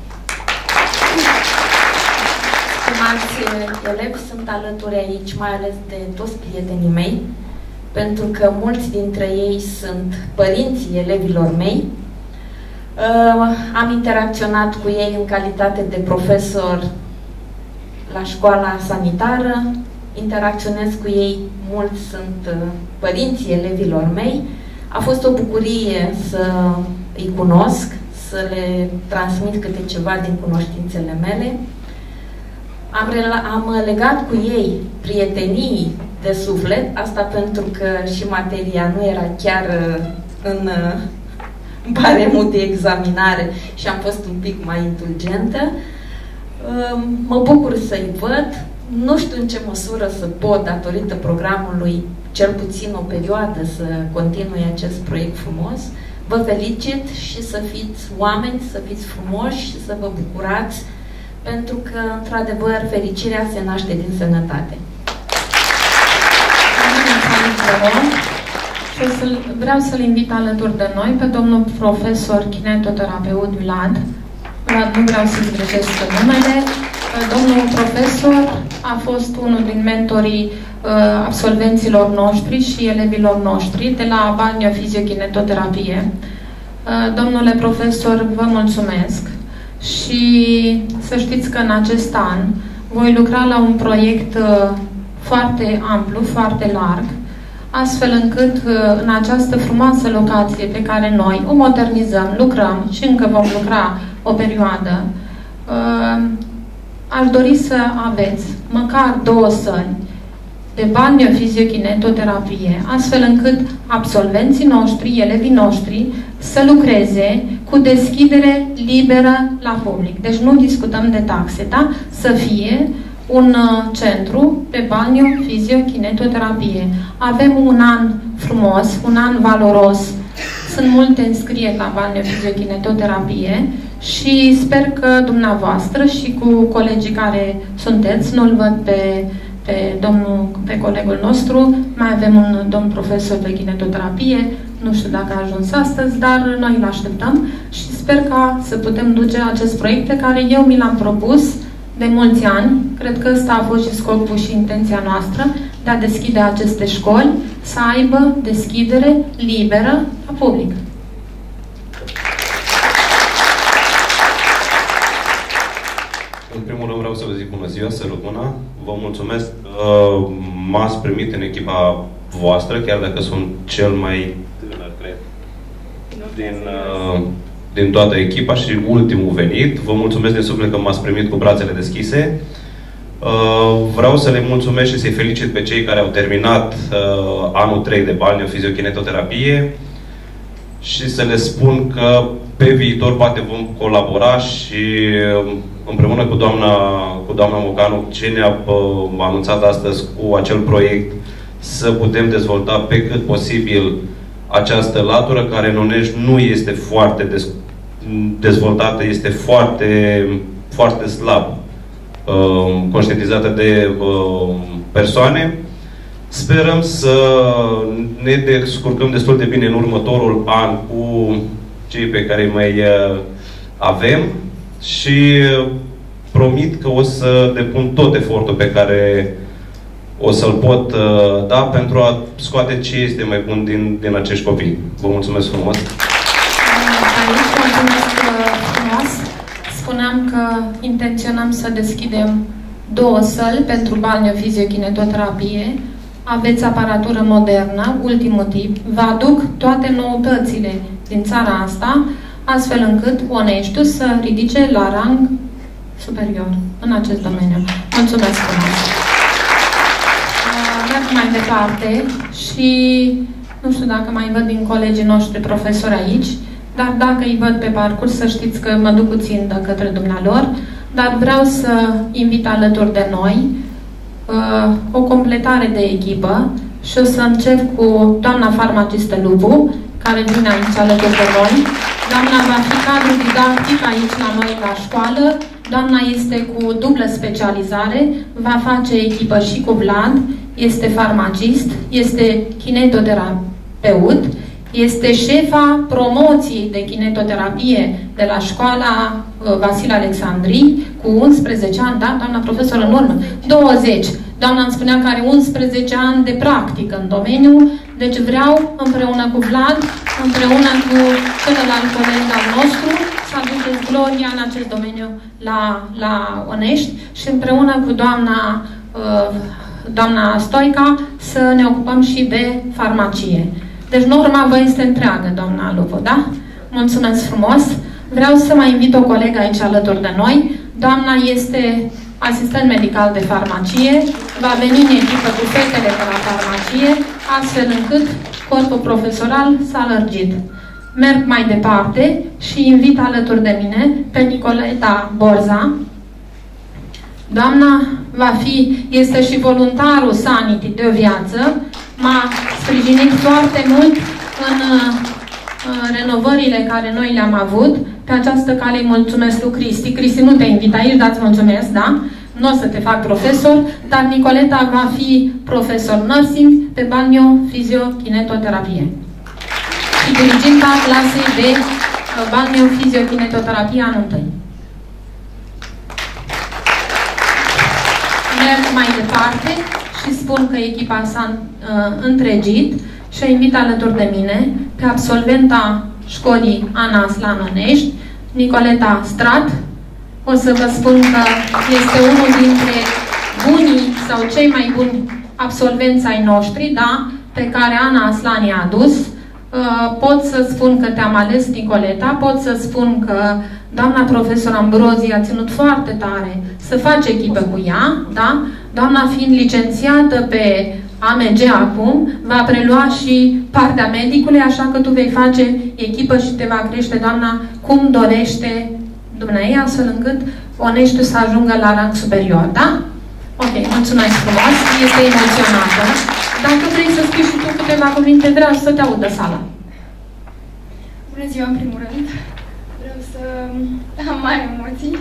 Stimați elevi, sunt alături aici, mai ales de toți prietenii mei, pentru că mulți dintre ei sunt părinții elevilor mei. Am interacționat cu ei în calitate de profesor la școala sanitară, interacționez cu ei, mulți sunt părinții elevilor mei. A fost o bucurie să îi cunosc, să le transmit câte ceva din cunoștințele mele. Am, am legat cu ei prietenii de suflet, asta pentru că și materia nu era chiar în baremul de examinare și am fost un pic mai indulgentă. Mă bucur să-i văd. Nu știu în ce măsură să pot, datorită programului, cel puțin o perioadă, să continui acest proiect frumos. Vă felicit și să fiți oameni, să fiți frumoși și să vă bucurați, pentru că, într-adevăr, fericirea se naște din sănătate. Vreau să-l invit alături de noi pe domnul profesor kinetoterapeut Vlad. Vlad, nu vreau să-i greșesc numele. Domnul profesor a fost unul din mentorii uh, absolvenților noștri și elevilor noștri de la balneofiziokinetoterapie. Uh, domnule profesor, vă mulțumesc și să știți că în acest an voi lucra la un proiect uh, foarte amplu, foarte larg, astfel încât uh, în această frumoasă locație pe care noi o modernizăm, lucrăm și încă vom lucra o perioadă, uh, aș dori să aveți măcar două săli de balneofiziokinetoterapie, astfel încât absolvenții noștri, elevii noștri, să lucreze cu deschidere liberă la public. Deci nu discutăm de taxe, da? Să fie un centru pe balneofiziokinetoterapie. Avem un an frumos, un an valoros. Sunt multe înscrieri la balneofiziokinetoterapie și sper că dumneavoastră și cu colegii care sunteți, nu-l văd pe, pe, domnul, pe colegul nostru, mai avem un domn profesor de kinetoterapie, nu știu dacă a ajuns astăzi, dar noi îl așteptăm și sper ca să putem duce acest proiect pe care eu mi l-am propus de mulți ani. Cred că ăsta a fost și scopul și intenția noastră de a deschide aceste școli, să aibă deschidere liberă la public. În primul rând vreau să vă zic bună ziua, să rămână. Vă mulțumesc că m-ați primit în echipa voastră, chiar dacă sunt cel mai tânăr, cred, din, din toată echipa și ultimul venit. Vă mulțumesc din suflet că m-ați primit cu brațele deschise. Vreau să le mulțumesc și să-i felicit pe cei care au terminat anul trei de balneofiziokinetoterapie și să le spun că pe viitor poate vom colabora și împreună cu doamna, cu doamna Mocanu, ce ne-a anunțat astăzi cu acel proiect, să putem dezvolta pe cât posibil această latură, care în Onești nu este foarte dez, dezvoltată, este foarte, foarte slab uh, conștientizată de uh, persoane. Sperăm să ne descurcăm destul de bine în următorul an cu cei pe care îi mai uh, avem și uh, promit că o să depun tot efortul pe care o să-l pot uh, da pentru a scoate ce este mai bun din, din acești copii. Vă mulțumesc frumos! Aici, mulțumesc frumos! Spuneam că intenționăm să deschidem două săli pentru balneofiziokinetoterapie. Aveți aparatură modernă, ultimul tip. Vă aduc toate noutățile din țara asta, astfel încât Oneștiul să ridice la rang superior în acest domeniu. Mulțumesc frumos! Merg mai departe și nu știu dacă mai văd din colegii noștri profesori aici, dar dacă îi văd pe parcurs, să știți că mă duc puțin de către dumnealor, dar vreau să invit alături de noi uh, o completare de echipă și o să încep cu doamna farmacistă Lubu, care vine aici alături de noi. Doamna va fi cadru didactic aici la noi la școală. Doamna este cu dublă specializare, va face echipă și cu Vlad, este farmacist, este kinetoterapeut, este șefa promoției de kinetoterapie de la școala Vasile Alexandrii, cu unsprezece ani, da, doamna profesor, în urmă, douăzeci. Doamna îmi spunea că are unsprezece ani de practică în domeniu, deci vreau împreună cu Vlad, împreună cu celălalt coleg al nostru, să aduceți gloria în acest domeniu la, la Onești și împreună cu doamna, uh, doamna Stoica să ne ocupăm și de farmacie. Deci norma vă este întreagă, doamna Lupu, da? Mulțumesc frumos! Vreau să mai invit o colegă aici alături de noi. Doamna este asistent medical de farmacie, va veni în echipă cu fetele de la farmacie, astfel încât corpul profesoral s-a lărgit. Merg mai departe și invit alături de mine pe Nicoleta Borza. Doamna va fi, este și voluntarul Sanity de o viață, m-a sprijinit foarte mult în uh, renovările care noi le-am avut. Pe această cale îi mulțumesc lui Cristi. Cristi, nu te invit aici, dar îți mulțumesc, da? Nu o să te fac profesor, dar Nicoleta va fi profesor nursing pe balneo-fizio-kinetoterapie. Și diriginta clasei de uh, balneo-fizio-kinetoterapie anul întâi. Merg mai departe și spun că echipa s-a uh, întregit și invit alături de mine pe absolventa școlii Ana Slanonești, Nicoleta Strat. O să vă spun că este unul dintre bunii sau cei mai buni absolvenți ai noștri, da, pe care Ana Aslan i-a adus. Uh, pot să spun că te-am ales, Nicoleta, pot să spun că doamna profesor Ambrozi a ținut foarte tare să faci echipă cu ea, da? Doamna fiind licențiată pe A M G acum, va prelua și partea medicului, așa că tu vei face echipă și te va crește doamna cum dorește dumneavoastră, astfel încât Oneștiul să ajungă la rang superior, da? Ok, mulțumesc frumos, este emoționată. Dacă vrei să spui și tu câteva cuvinte, dragi, să te audă sala. Bună ziua, în primul rând. Vreau să am mari emoții.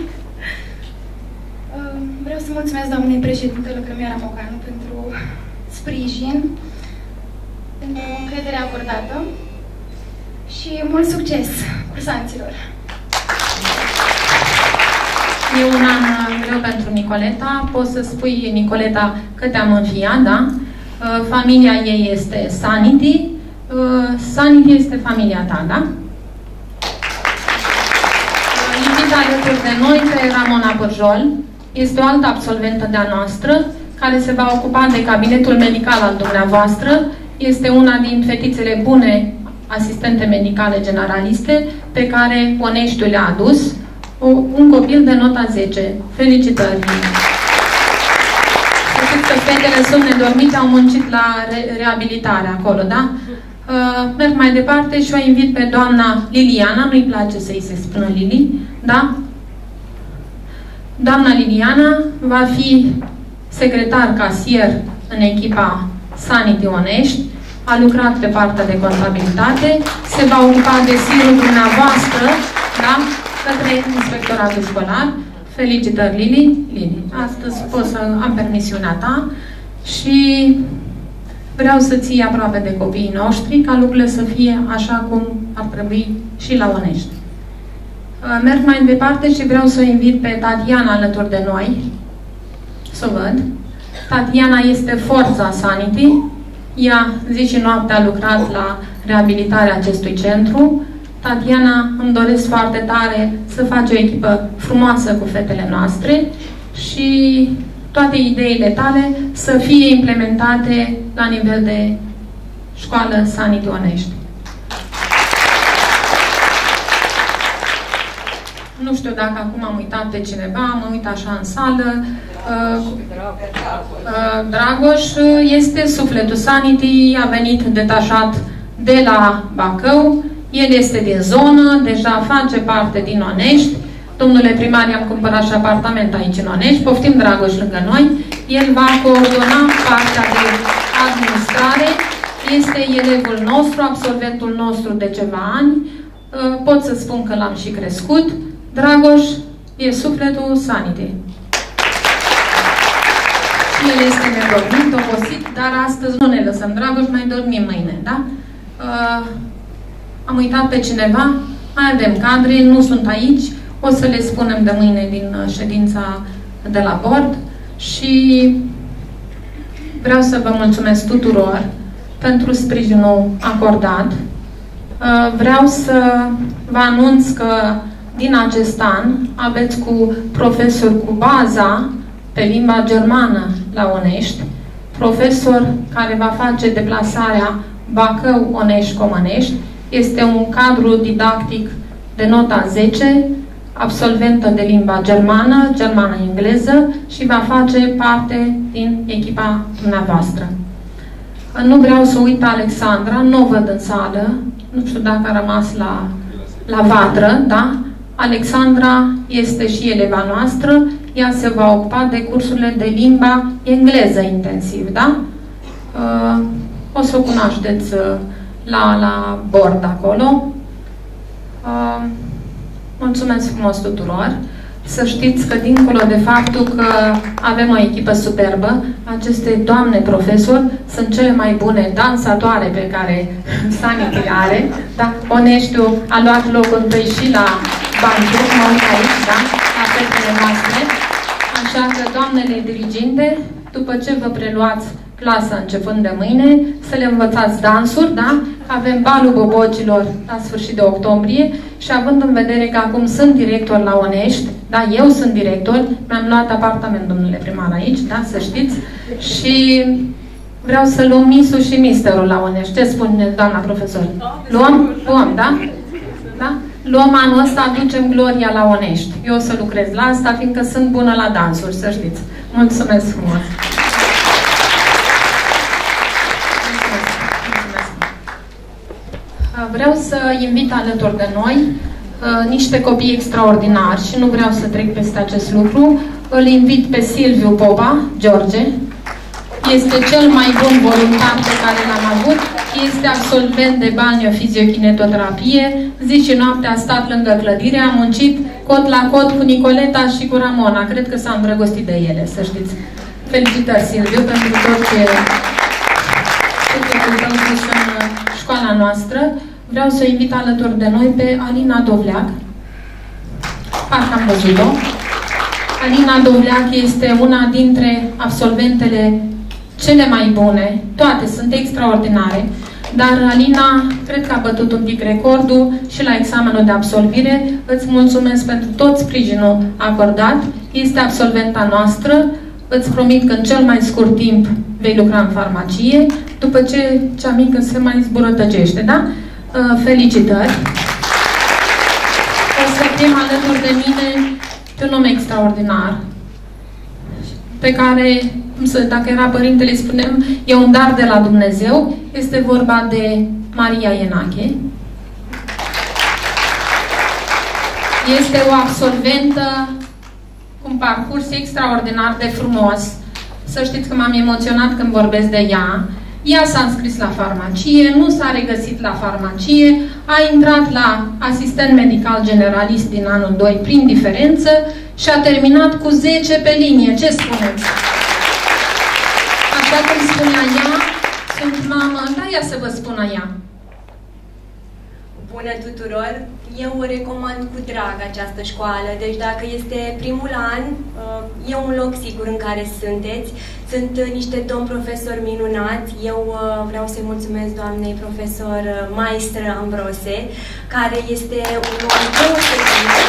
Vreau să mulțumesc doamnei președinte Lăcrămioara Mocanu pentru sprijin, pentru încrederea acordată și mult succes cursanților. E un an greu pentru Nicoleta. Poți să spui, Nicoleta, că te-am înfiat, da? Familia ei este Sanity. Sanity este familia ta, da? Invit alături de noi pe Ramona Pârjol. Este o altă absolventă de-a noastră care se va ocupa de cabinetul medical al dumneavoastră. Este una din fetițele bune asistente medicale generaliste pe care Oneștiul le-a adus. Un copil de nota zece. Felicitări! Știți că fetele sunt nedormite, au muncit la re reabilitare acolo, da? Uh, merg mai departe și o invit pe doamna Liliana, nu-i place să-i se spună Lili, da? Doamna Liliana va fi secretar casier în echipa Sanity Onești, a lucrat pe partea de contabilitate, se va ocupa de sirul dumneavoastră, da? Către inspectoratul școlar. Felicitări, Lili. Lili, astăzi pot să am permisiunea ta și vreau să ții aproape de copiii noștri, ca lucrurile să fie așa cum ar trebui și la Onești. Merg mai departe și vreau să o invit pe Tatiana alături de noi, să o văd. Tatiana este forța Sanity. Ea zi și noapte a lucrat la reabilitarea acestui centru. Tatiana, îmi doresc foarte tare să faci o echipă frumoasă cu fetele noastre și toate ideile tale să fie implementate la nivel de școală Sanity Onești. Nu știu dacă acum am uitat pe cineva, mă uit așa în sală. Uh, uh, Dragoș este sufletul Sanity, a venit detașat de la Bacău. El este din zonă, deja face parte din Onești. Domnule primar, i-am cumpărat și apartament aici în Onești. Poftim, Dragoș, lângă noi. El va coordona partea de administrare. Este elevul nostru, absolventul nostru de ceva ani. Pot să spun că l-am și crescut. Dragoș e sufletul Sanity. Și el este nedormit, obosit, dar astăzi nu ne lăsăm. Dragoș, mai dormim mâine, da? Uh, am uitat pe cineva? Mai avem cadre, nu sunt aici. O să le spunem de mâine din ședința de la bord. Și vreau să vă mulțumesc tuturor pentru sprijinul acordat. Uh, vreau să vă anunț că din acest an aveți cu profesor cu baza pe limba germană la Onești, profesor care va face deplasarea Bacău-Onești-Comănești. Este un cadru didactic de nota zece, absolventă de limba germană, germană-engleză și va face parte din echipa dumneavoastră. Nu vreau să uit Alexandra, nu o văd în sală, nu știu dacă a rămas la, la vatră, da? Alexandra este și eleva noastră, ea se va ocupa de cursurile de limba engleză intensiv, da? Uh, o să o cunoașteți uh, la, la bord acolo. Uh, mulțumesc frumos tuturor. Să știți că dincolo de faptul că avem o echipă superbă, aceste doamne profesori sunt cele mai bune dansatoare pe care Sanity are. Da? Oneștiul a luat locul întâi și la Bantu, mă uit aici, da? La fetele noastre. Așa că, doamnele diriginte, după ce vă preluați clasa începând de mâine, să le învățați dansuri, da? Avem balul bobocilor la sfârșit de octombrie și având în vedere că acum sunt director la Onești, da? Eu sunt director, mi-am luat apartament, domnule primar, aici, da? Să știți. Și vreau să luăm misul și misterul la Onești. Ce spune doamna profesor? Luăm? Luăm, da? Da? Luăm anul ăsta, aducem gloria la Onești. Eu o să lucrez la asta, fiindcă sunt bună la dansuri, să știți. Mulțumesc frumos! Vreau să invit alături de noi uh, niște copii extraordinari și nu vreau să trec peste acest lucru. Îl invit pe Silviu Popa, George. Este cel mai bun voluntar pe care l-am avut. Este absolvent de balneo-fiziokinetoterapie. Zi și noapte a stat lângă clădire, a muncit cot la cot cu Nicoleta și cu Ramona. Cred că s-a îndrăgostit de ele, să știți. Felicitări, Silviu, pentru tot ce în școala noastră. Vreau să invit alături de noi pe Alina Dovleac. Parcă am văzut-o. Alina Dovleac este una dintre absolventele cele mai bune. Toate sunt extraordinare. Dar Alina, cred că a bătut un pic recordul și la examenul de absolvire. Îți mulțumesc pentru tot sprijinul acordat. Este absolventa noastră. Îți promit că în cel mai scurt timp vei lucra în farmacie, după ce cea mică se mai zburătăcește, da? Felicitări! O să fim alături de mine pe un om extraordinar, pe care, dacă era părintele, îi spunem, e un dar de la Dumnezeu. Este vorba de Maria Ienache. Este o absolventă cu un parcurs extraordinar de frumos. Să știți că m-am emoționat când vorbesc de ea. Ea s-a înscris la farmacie, nu s-a regăsit la farmacie, a intrat la asistent medical generalist din anul doi prin diferență și a terminat cu zece pe linie. Ce spuneți? Așa cum spunea ea, sunt mamă, da, ea să vă spună ea. Bună tuturor! Eu o recomand cu drag această școală, deci dacă este primul an, e un loc sigur în care sunteți. Sunt niște domni profesori minunați. Eu vreau să-i mulțumesc doamnei profesor maestră Ambrose, care este un om deosebit.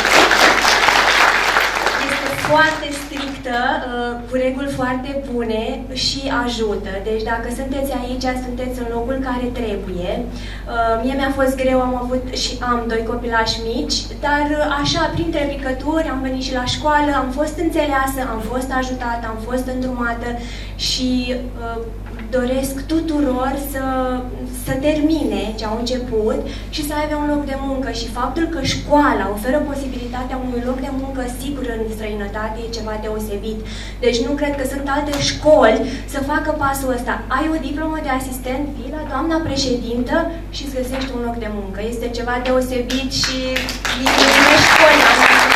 Foarte strictă, cu reguli foarte bune și ajută. Deci dacă sunteți aici, sunteți în locul care trebuie. Mie mi-a fost greu, am avut și am doi copilași mici, dar așa, printre picături, am venit și la școală, am fost înțeleasă, am fost ajutată, am fost îndrumată și doresc tuturor să, să termine ce au început și să aibă un loc de muncă. Și faptul că școala oferă posibilitatea unui loc de muncă sigur în străinătate e ceva deosebit. Deci nu cred că sunt alte școli să facă pasul ăsta. Ai o diplomă de asistent, vii la doamna președintă și îți găsești un loc de muncă. Este ceva deosebit și îi mulțumesc școala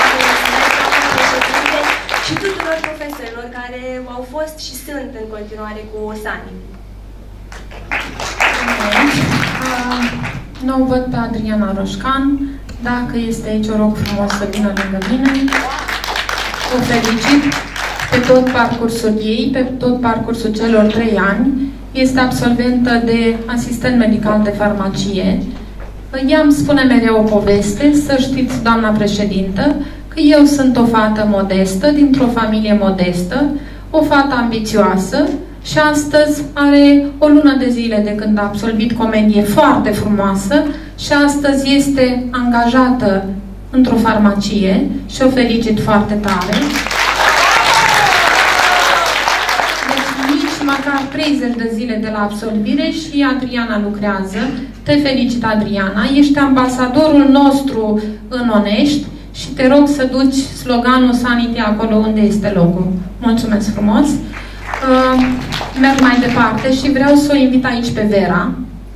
și tuturor profesorilor care au fost și sunt în continuare cu Sani. Nu o văd pe Adriana Roșcan. Dacă este aici, o rog frumos să vină lângă mine. O felicit pe tot parcursul ei, pe tot parcursul celor trei ani. Este absolventă de asistent medical de farmacie. Ea îmi spune mereu o poveste, să știți, doamna președintă, că eu sunt o fată modestă, dintr-o familie modestă, o fată ambițioasă și astăzi are o lună de zile de când a absolvit comedie foarte frumoasă și astăzi este angajată într-o farmacie și o felicit foarte tare. Deci nici măcar treizeci de zile de la absolvire și Adriana lucrează. Te felicit, Adriana, ești ambasadorul nostru în Onești și te rog să duci sloganul Sanity acolo unde este locul. Mulțumesc frumos! Uh, merg mai departe și vreau să o invit aici pe Vera.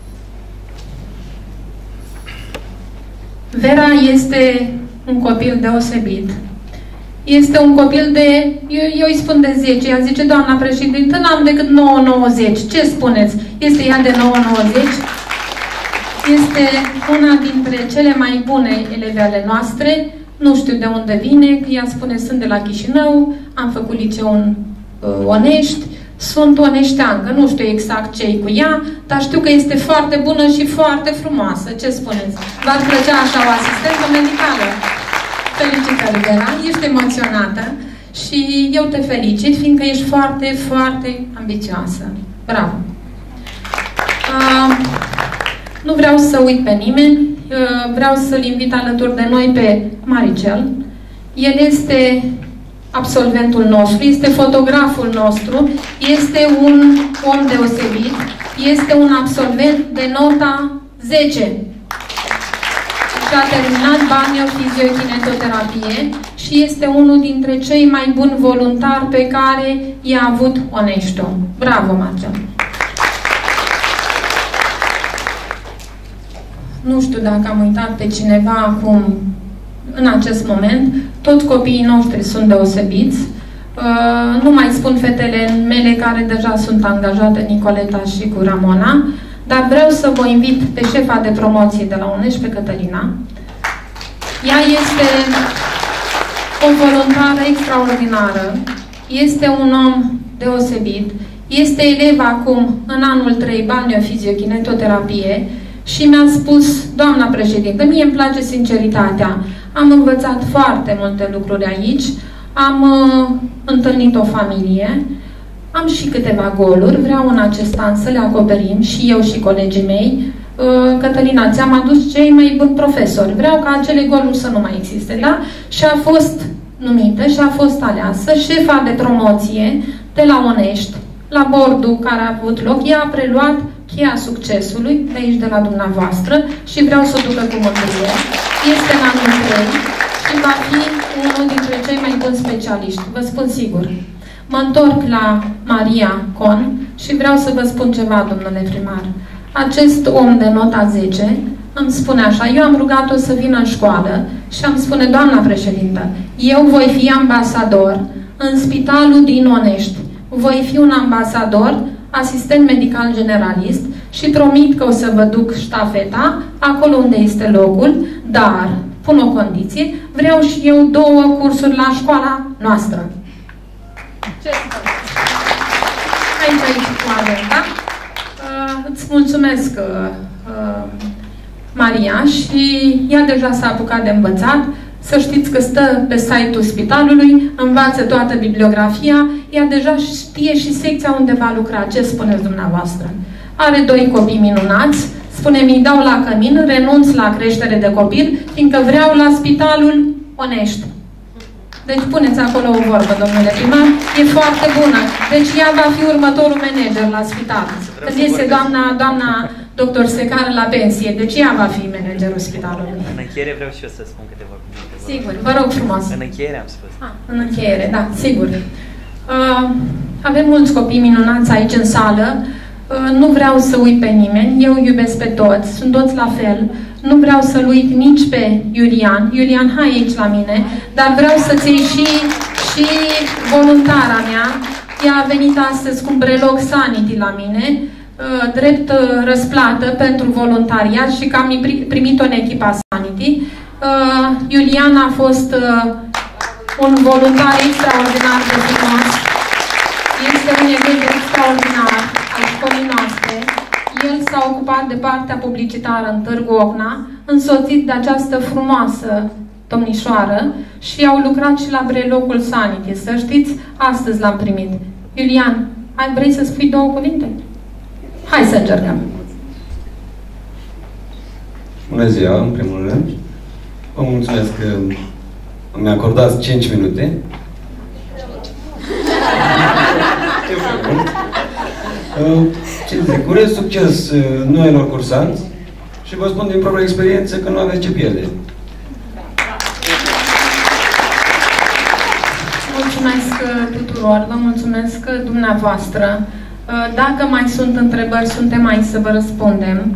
Vera este un copil deosebit. Este un copil de, eu, eu îi spun de zece, ea zice, doamna președintă, n-am decât nouă nouăzeci. Ce spuneți? Este ea de nouă nouăzeci? Este una dintre cele mai bune eleve ale noastre. Nu știu de unde vine, că ea spune, sunt de la Chișinău, am făcut liceul uh, Onești, sunt oneșteancă, nu știu exact ce-i cu ea, dar știu că este foarte bună și foarte frumoasă. Ce spuneți? V-ar plăcea așa o asistentă medicală? Felicitări, Vera, ești emoționată și eu te felicit, fiindcă ești foarte, foarte ambițioasă. Bravo! Uh, nu vreau să uit pe nimeni, uh, vreau să-l invit alături de noi pe Maricel. El este absolventul nostru, este fotograful nostru, este un om deosebit, este un absolvent de nota zece. Și a terminat balneofiziokinetoterapie și este unul dintre cei mai buni voluntari pe care i-a avut Oneștiul. Bravo, Marcel! Nu știu dacă am uitat pe cineva acum, în acest moment. Toți copiii noștri sunt deosebiți. Uh, nu mai spun fetele mele care deja sunt angajate, Nicoleta și cu Ramona, dar vreau să vă invit pe șefa de promoție de la Onești, pe Cătălina. Ea este o voluntară extraordinară, este un om deosebit, este elev acum în anul trei balneofiziokinetoterapie și mi-a spus, doamna președintă, mie îmi place sinceritatea. Am învățat foarte multe lucruri aici, am uh, întâlnit o familie, am și câteva goluri, vreau în acest an să le acoperim și eu și colegii mei. Uh, Cătălina, ți-am adus cei mai buni profesori, vreau ca acele goluri să nu mai existe, da? Și a fost numită și a fost aleasă șefa de promoție de la Onești, la bordul care a avut loc. Ea a preluat cheia succesului de aici de la dumneavoastră și vreau să o ducă cu mândrie. Este în anul trei și va fi unul dintre cei mai buni specialiști, vă spun sigur. Mă întorc la Maria Con și vreau să vă spun ceva, domnule primar. Acest om de nota zece îmi spune așa, eu am rugat-o să vină în școală și am spune, doamna președintă, eu voi fi ambasador în spitalul din Onești. Voi fi un ambasador, asistent medical generalist și promit că o să vă duc ștafeta acolo unde este locul, dar, pun o condiție, vreau și eu două cursuri la școala noastră. Ce spune? Aici, aici, cu Adela. Uh, îți mulțumesc, uh, uh, Maria, și ea deja s-a apucat de învățat. Să știți că stă pe site-ul spitalului, învață toată bibliografia, ea deja știe și secția unde va lucra. Ce spuneți dumneavoastră? Are doi copii minunați, spune, mi-i dau la cămin, renunț la creștere de copil, fiindcă vreau la spitalul Onești. Deci puneți acolo o vorbă, domnule primar, e foarte bună. Deci ea va fi următorul manager la spital. Când este doamna, doamna doctor Secară la pensie, deci ea va fi managerul spitalului. În încheiere vreau și eu să spun câteva cuvinte. Sigur, vă rog frumos. În încheiere am spus. Ah, în încheiere, da, sigur. Uh, avem mulți copii minunați aici în sală. Uh, nu vreau să uit pe nimeni. Eu iubesc pe toți. Sunt toți la fel. Nu vreau să-l uit nici pe Iulian. Iulian, hai aici la mine. Dar vreau să-ți iei și, și voluntara mea. Ea a venit astăzi cu un breloc Sanity la mine, drept răsplată pentru voluntariat și că am primit-o în echipa Sanity. Iulian a fost un voluntar extraordinar de frumos. Este un event extraordinar al școlii noastre. El s-a ocupat de partea publicitară în Târgu Ocna, însoțit de această frumoasă domnișoară și au lucrat și la brelocul Sanity. Să știți, astăzi l-am primit. Iulian, ai vrei să spui două cuvinte? Hai să încercăm. Bună ziua, în primul rând. Vă mulțumesc că mi-a acordat cinci minute. Ce zic, urez succes noilor cursanți și vă spun din propria experiență că nu aveți ce pierde. Mulțumesc tuturor, vă mulțumesc dumneavoastră. Dacă mai sunt întrebări, suntem aici să vă răspundem.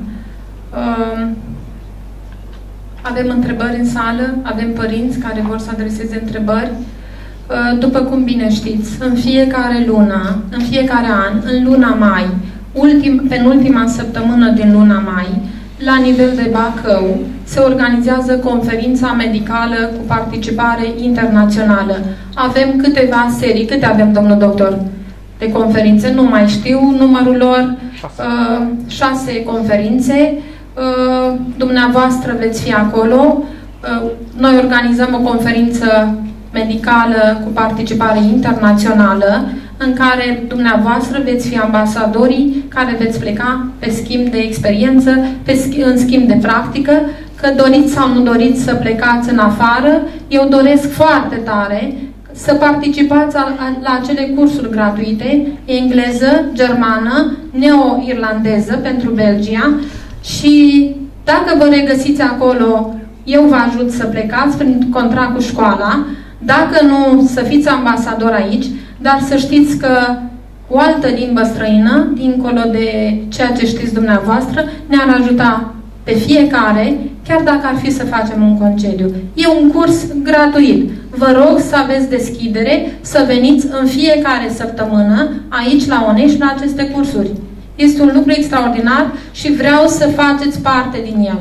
Avem întrebări în sală, avem părinți care vor să adreseze întrebări. După cum bine știți, în fiecare lună, în fiecare an, în luna mai, ultim, penultima săptămână din luna mai, la nivel de Bacău, se organizează conferința medicală cu participare internațională. Avem câteva serii. Câte avem, domnul doctor, de conferințe? Nu mai știu numărul lor. Uh, șase conferințe. Uh, dumneavoastră veți fi acolo. Uh, noi organizăm o conferință medicală cu participare internațională, în care dumneavoastră veți fi ambasadorii care veți pleca pe schimb de experiență, pe sch în schimb de practică, că doriți sau nu doriți să plecați în afară. Eu doresc foarte tare să participați la, la acele cursuri gratuite, engleză, germană, neo-irlandeză pentru Belgia, și dacă vă regăsiți acolo, eu vă ajut să plecați prin contract cu școala. Dacă nu, să fiți ambasador aici, dar să știți că o altă limbă străină, dincolo de ceea ce știți dumneavoastră, ne-ar ajuta pe fiecare, chiar dacă ar fi să facem un concediu. E un curs gratuit. Vă rog să aveți deschidere, să veniți în fiecare săptămână aici la Onești la aceste cursuri. Este un lucru extraordinar și vreau să faceți parte din el.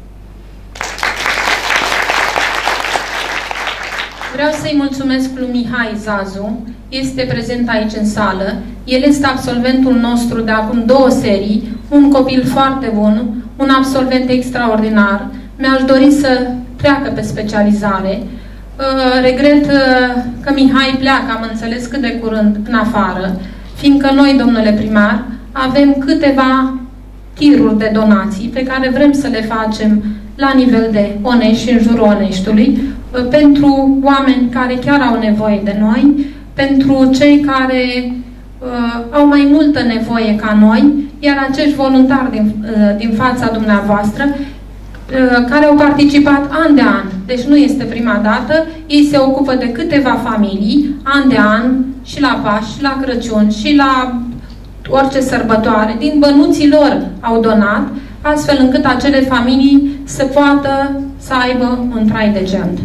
Vreau să-i mulțumesc lui Mihai Zazu, este prezent aici în sală. El este absolventul nostru de acum două serii, un copil foarte bun, un absolvent extraordinar. Mi-aș dori să treacă pe specializare. Regret că Mihai pleacă, am înțeles cât de curând, în afară, fiindcă noi, domnule primar, avem câteva tiruri de donații pe care vrem să le facem la nivel de Onești și în jurul Oneștiului, pentru oameni care chiar au nevoie de noi, pentru cei care uh, au mai multă nevoie ca noi, iar acești voluntari din, uh, din fața dumneavoastră, uh, care au participat an de an, deci nu este prima dată, ei se ocupă de câteva familii, an de an, și la Paști, și la Crăciun, și la orice sărbătoare, din bănuții lor au donat, astfel încât acele familii să poată să aibă un trai decent.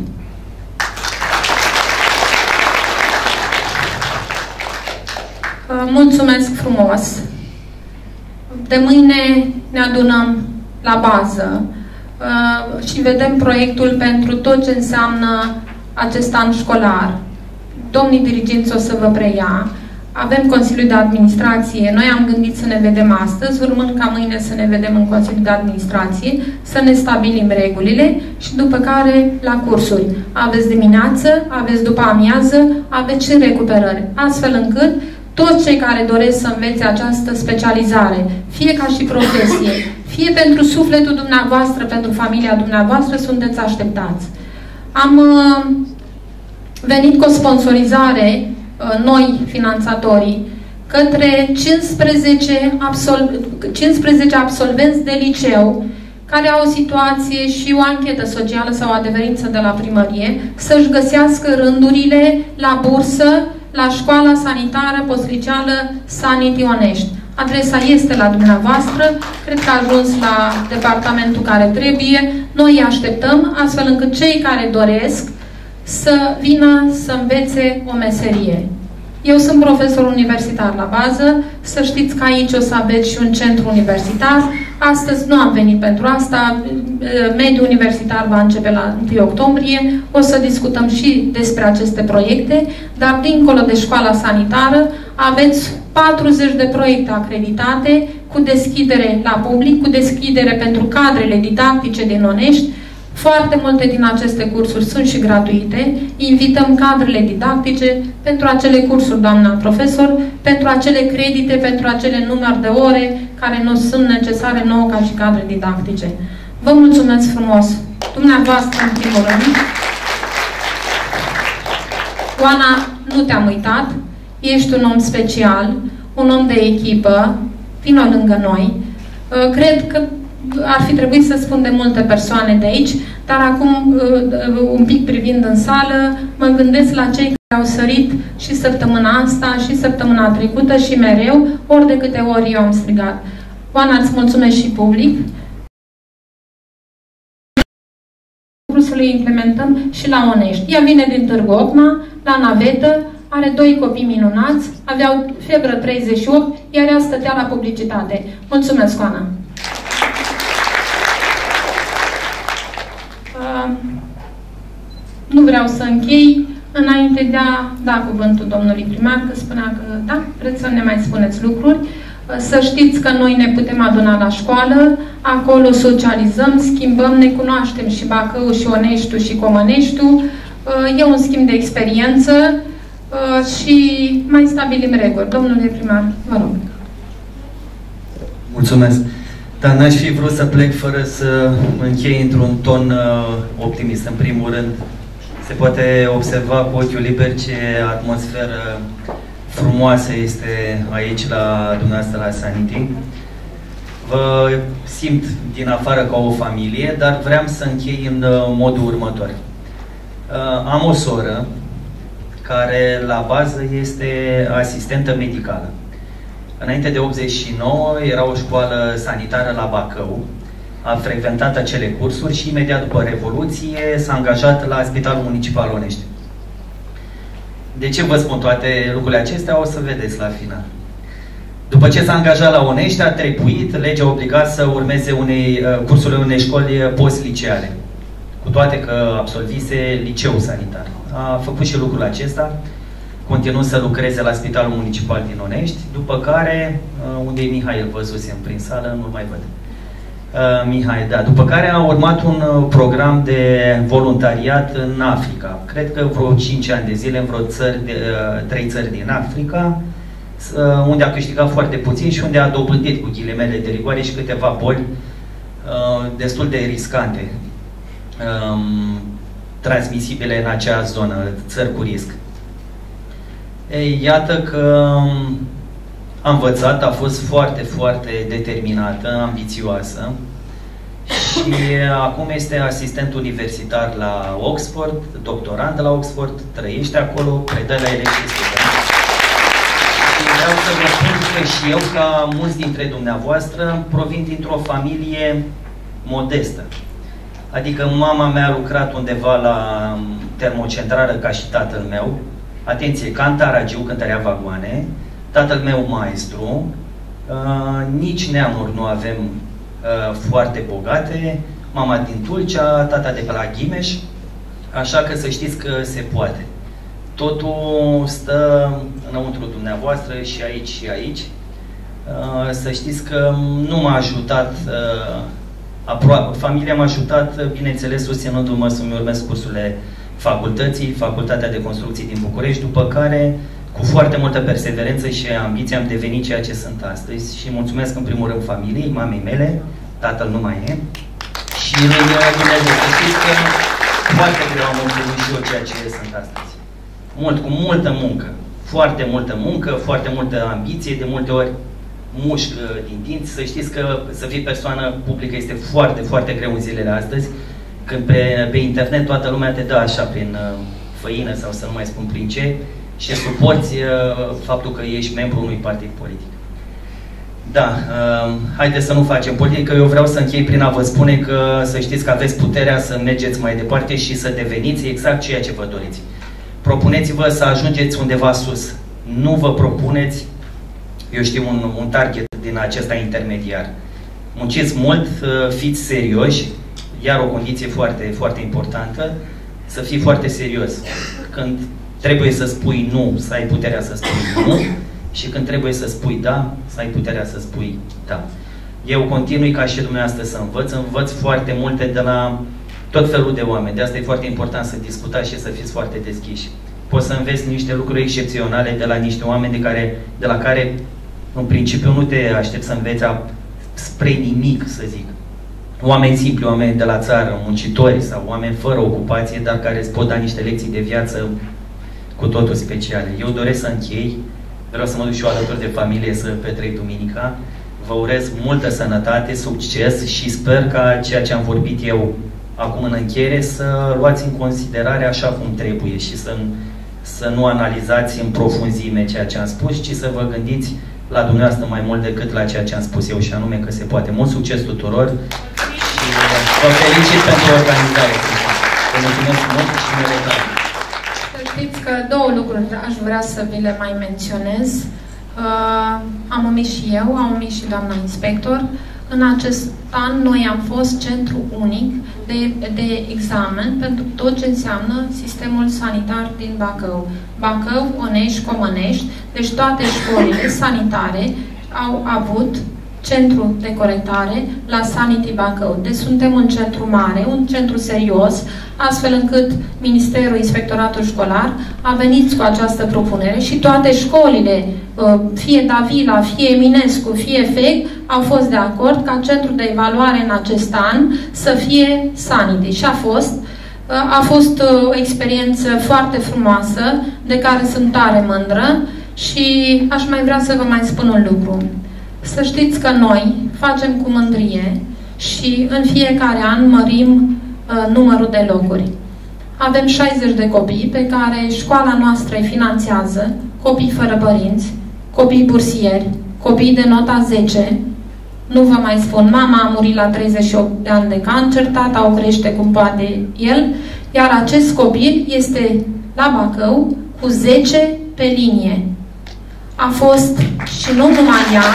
Mulțumesc frumos! De mâine ne adunăm la bază și vedem proiectul pentru tot ce înseamnă acest an școlar. Domnii dirigenți o să vă preia. Avem Consiliul de Administrație. Noi am gândit să ne vedem astăzi, urmând ca mâine să ne vedem în Consiliul de Administrație, să ne stabilim regulile și după care la cursuri. Aveți dimineață, aveți după amiază, aveți și recuperări. Astfel încât toți cei care doresc să învețe această specializare, fie ca și profesie, fie pentru sufletul dumneavoastră, pentru familia dumneavoastră, sunteți așteptați. Am uh, venit cu o sponsorizare, uh, noi, finanțatorii, către cincisprezece, absol cincisprezece absolvenți de liceu care au o situație și o anchetă socială sau o adeverință de la primărie, să-și găsească rândurile la bursă la școala sanitară postliceală Sanity Onești. Adresa este la dumneavoastră, cred că a ajuns la departamentul care trebuie. Noi îi așteptăm, astfel încât cei care doresc să vină să învețe o meserie. Eu sunt profesor universitar la bază, să știți că aici o să aveți și un centru universitar. Astăzi nu am venit pentru asta, mediul universitar va începe la întâi octombrie, o să discutăm și despre aceste proiecte, dar dincolo de școala sanitară aveți patruzeci de proiecte acreditate cu deschidere la public, cu deschidere pentru cadrele didactice din Onești. Foarte multe din aceste cursuri sunt și gratuite. Invităm cadrele didactice pentru acele cursuri, doamna profesor, pentru acele credite, pentru acele număr de ore care nu sunt necesare nouă ca și cadre didactice. Vă mulțumesc frumos! Dumneavoastră, în primul rând. Oana, nu te-am uitat. Ești un om special, un om de echipă. Vino lângă noi. Cred că ar fi trebuit să spun de multe persoane de aici, dar acum, un pic privind în sală, mă gândesc la cei care au sărit și săptămâna asta, și săptămâna trecută, și mereu, ori de câte ori eu am strigat. Oana, îți mulțumesc și public. Să le implementăm și la Onești. Ea vine din Târgu Ocna, la navetă, are doi copii minunați, aveau febră treizeci și opt, iar ea stătea la publicitate. Mulțumesc, Oana! Uh, nu vreau să închei înainte de a da cuvântul domnului primar, că spunea că da, vreți să ne mai spuneți lucruri. Uh, să știți că noi ne putem aduna la școală, acolo socializăm, schimbăm, ne cunoaștem și Bacău, și Oneștiul, și Comăneștiul. Uh, e un schimb de experiență uh, și mai stabilim reguli. Domnule primar, vă rog. Mulțumesc. Dar n-aș fi vrut să plec fără să închei într-un ton uh, optimist. În primul rând, se poate observa cu ochiul liber ce atmosferă frumoasă este aici la dumneavoastră la Sanity. Vă simt din afară ca o familie, dar vreau să închei în uh, modul următor. Uh, am o soră care la bază este asistentă medicală. Înainte de optzeci și nouă era o școală sanitară la Bacău, a frecventat acele cursuri și imediat după Revoluție s-a angajat la Spitalul Municipal Onești. De ce vă spun toate lucrurile acestea? O să vedeți la final. După ce s-a angajat la Onești, a trebuit, legea obliga să urmeze unei, uh, cursurile unei școli post-liceale, cu toate că absolvise liceu sanitar. A făcut și lucrul acesta, continuând să lucreze la Spitalul Municipal din Onești, după care, unde e Mihai, îl văzusem prin sală, nu-l mai văd. Uh, Mihai, da. După care a urmat un program de voluntariat în Africa. Cred că vreo cinci ani de zile, în vreo țări de, uh, trei țări din Africa, uh, unde a câștigat foarte puțin și unde a dobândit cu ghilimele de rigoare și câteva boli uh, destul de riscante, um, transmisibile în acea zonă, țări cu risc. Ei, iată că a învățat, a fost foarte, foarte determinată, ambițioasă și acum este asistent universitar la Oxford, doctorand la Oxford, trăiește acolo, predă la electricitate. Și vreau să vă spun că și eu, ca mulți dintre dumneavoastră, provin dintr-o familie modestă. Adică mama mea a lucrat undeva la termocentrală ca și tatăl meu. Atenție, ca în Taragiu, cântărea vagoane. Tatăl meu maestru. Uh, nici neamuri nu avem uh, foarte bogate. Mama din Tulcea, tata de pe la Ghimeș. Așa că să știți că se poate. Totul stă înăuntru dumneavoastră și aici și aici. Uh, să știți că nu m-a ajutat, uh, aproape, familia m-a ajutat, bineînțeles, susținându-mă să-mi urmez cursurile facultății, Facultatea de Construcții din București, după care, cu foarte multă perseverență și ambiție, am devenit ceea ce sunt astăzi. Și mulțumesc în primul rând familiei, mamei mele, tatăl nu mai e, și lui Dumnezeu. Să știți că foarte greu am obținut și eu ceea ce sunt astăzi. Mult, cu multă muncă, foarte multă muncă, foarte multă ambiție, de multe ori mușc din dinți. Să știți că să fii persoană publică este foarte, foarte greu în zilele astăzi, când pe, pe internet toată lumea te dă așa prin uh, făină sau să nu mai spun prin ce, și suporți uh, faptul că ești membru unui partid politic. Da, uh, haideți să nu facem politică. Eu vreau să închei prin a vă spune că să știți că aveți puterea să mergeți mai departe și să deveniți exact ceea ce vă doriți. Propuneți-vă să ajungeți undeva sus. Nu vă propuneți, eu știu, un, un target din acesta intermediar. Munciți mult, fiți serioși, iar o condiție foarte, foarte importantă, să fii foarte serios. Când trebuie să spui nu, să ai puterea să spui nu, și când trebuie să spui da, să ai puterea să spui da. Eu continui ca și dumneavoastră să învăț, învăț foarte multe de la tot felul de oameni. De asta e foarte important să discutați și să fiți foarte deschiși. Poți să înveți niște lucruri excepționale de la niște oameni de, care, de la care, în principiu, nu te aștept să înveți a, spre nimic, să zic. Oameni simpli, oameni de la țară, muncitori sau oameni fără ocupație, dar care îți pot da niște lecții de viață cu totul speciale. Eu doresc să închei, vreau să mă duc și eu alături de familie să petrec duminica. Vă urez multă sănătate, succes și sper ca ceea ce am vorbit eu acum în încheiere să luați în considerare așa cum trebuie și să, să nu analizați în profunzime ceea ce am spus, ci să vă gândiți la dumneavoastră mai mult decât la ceea ce am spus eu, și anume că se poate. Mult succes tuturor și vă felicit pentru organizare. Vă mulțumesc mult și ne vedem. Să știți că două lucruri aș vrea să vi le mai menționez. Uh, am omis și eu, am omis și doamna inspector. În acest an noi am fost centru unic de, de examen pentru tot ce înseamnă sistemul sanitar din Bacău. Bacău, Onești, Comănești, deci toate școlile sanitare au avut centru de corectare la Sanity Bacău. Deci suntem un centru mare, un centru serios, astfel încât Ministerul, Inspectoratul Școlar a venit cu această propunere și toate școlile, fie Davila, fie Eminescu, fie F E C, au fost de acord ca centru de evaluare în acest an să fie Sanity. Și a fost, a fost o experiență foarte frumoasă, de care sunt tare mândră, și aș mai vrea să vă mai spun un lucru. Să știți că noi facem cu mândrie și în fiecare an mărim uh, numărul de locuri. Avem șaizeci de copii pe care școala noastră îi finanțează, copii fără părinți, copii bursieri, copii de nota zece. Nu vă mai spun, mama a murit la treizeci și opt de ani de cancer, tata o crește cum poate el, iar acest copil este la Bacău cu zece pe linie. A fost, și nu numai ea,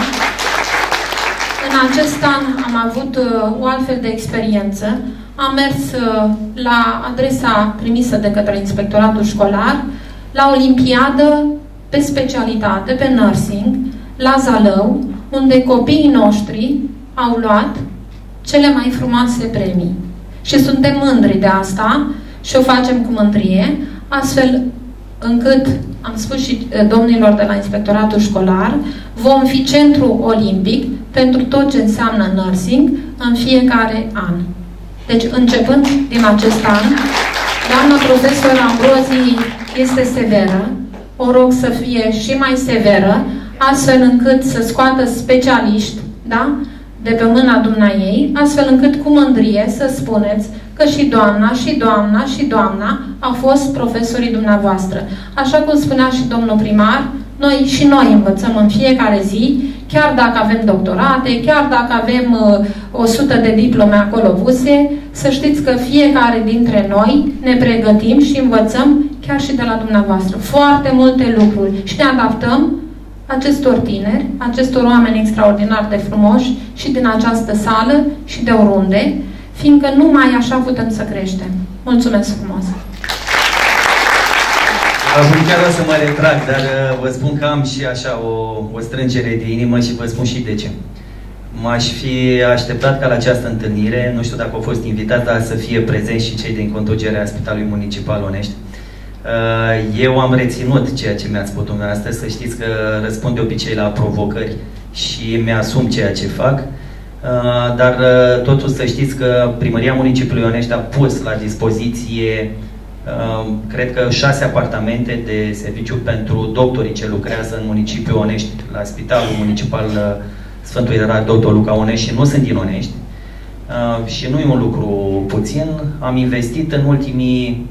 în acest an am avut uh, o altfel de experiență. Am mers uh, la adresa primisă de către Inspectoratul Școlar la Olimpiadă pe specialitate, pe nursing, la Zalău, unde copiii noștri au luat cele mai frumoase premii. Și suntem mândri de asta și o facem cu mândrie, astfel încât, am spus și domnilor de la Inspectoratul Școlar, vom fi centru olimpic pentru tot ce înseamnă nursing în fiecare an. Deci, începând din acest an, doamna profesor Ambrozi este severă, o rog să fie și mai severă, astfel încât să scoată specialiști, da? De pe mâna dumneaei, astfel încât cu mândrie să spuneți că și doamna, și doamna, și doamna au fost profesorii dumneavoastră. Așa cum spunea și domnul primar, Noi și noi învățăm în fiecare zi, chiar dacă avem doctorate, chiar dacă avem uh, o sută de diplome acolo puse, să știți că fiecare dintre noi ne pregătim și învățăm chiar și de la dumneavoastră. Foarte multe lucruri și ne adaptăm acestor tineri, acestor oameni extraordinar de frumoși și din această sală și de oriunde, fiindcă numai așa putem să creștem. Mulțumesc frumos! Acum chiar o să mă retrag, dar vă spun că am și așa o, o strângere de inimă și vă spun și de ce. M-aș fi așteptat ca la această întâlnire, nu știu dacă au fost invitați, dar să fie prezenți și cei din conducerea Spitalului Municipal Onești. Eu am reținut ceea ce mi-ați spus dumneavoastră, să știți că răspund de obicei la provocări și mi-asum ceea ce fac, dar totuși să știți că Primăria Municipiului Onești a pus la dispoziție, cred că șase apartamente de serviciu pentru doctorii ce lucrează în municipiul Onești, la Spitalul Municipal Sfântul Ierarh Doctor Luca Onești și nu sunt din Onești. Și nu e un lucru puțin. Am investit în ultimii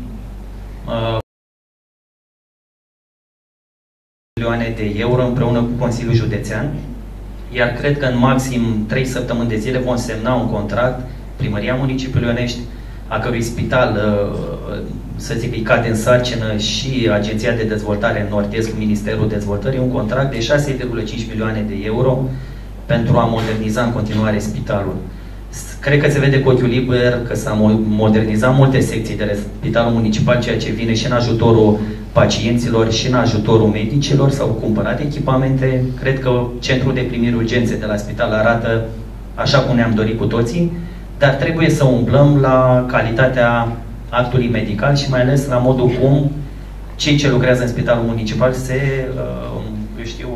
milioane de euro împreună cu Consiliul Județean, iar cred că în maxim trei săptămâni de zile vom semna un contract, Primăria Municipiului Onești, a cărui spital, să zic, îi cade în sarcină și Agenția de Dezvoltare Nord-Est cu Ministerul Dezvoltării, un contract de șase virgulă cinci milioane de euro pentru a moderniza în continuare spitalul. Cred că se vede cu ochiul liber că s-a modernizat multe secții de la Spitalul Municipal, ceea ce vine și în ajutorul pacienților și în ajutorul medicilor, s-au cumpărat echipamente. Cred că centrul de primiri urgențe de la spital arată așa cum ne-am dorit cu toții, dar trebuie să umblăm la calitatea actului medical și mai ales la modul cum cei ce lucrează în Spitalul Municipal se, uh, eu știu,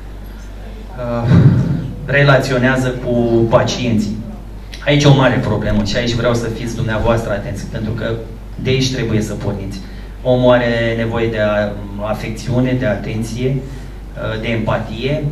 uh, relaționează cu pacienții. Aici e o mare problemă și aici vreau să fiți dumneavoastră atenți, pentru că de aici trebuie să porniți. Omul are nevoie de afecțiune, de atenție, de empatie.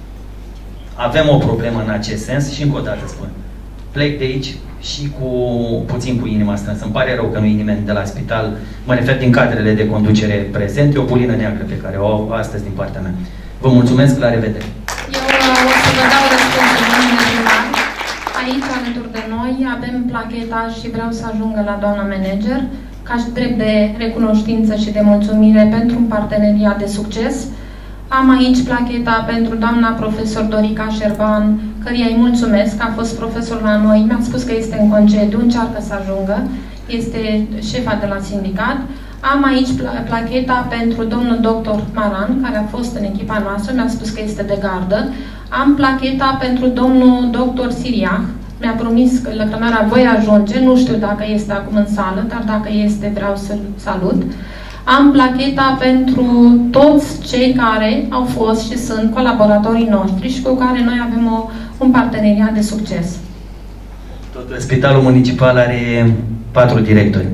Avem o problemă în acest sens și încă o dată spun. Plec de aici și cu puțin cu inima strânsă. Îmi pare rău că nu e nimeni de la spital. Mă refer din cadrele de conducere prezente, o bulină neagră pe care o au astăzi din partea mea. Vă mulțumesc, la revedere! Eu o să vă dau răspunsul, domnule primar. Aici, alături de noi, avem placheta și vreau să ajungă la doamna manager, ca și drept de recunoștință și de mulțumire pentru un parteneriat de succes. Am aici placheta pentru doamna profesor Dorica Șerban, căreia îi mulțumesc, a fost profesor la noi, mi-a spus că este în concediu, încearcă să ajungă, este șefa de la sindicat. Am aici placheta pentru domnul doctor Maran, care a fost în echipa noastră, mi-a spus că este de gardă. Am placheta pentru domnul doctor Siriah, mi-a promis că Lăcrămeara voi ajunge, nu știu dacă este acum în sală, dar dacă este vreau să-l salut. Am placheta pentru toți cei care au fost și sunt colaboratorii noștri și cu care noi avem o, un parteneriat de succes. Tot Spitalul Municipal are patru directori.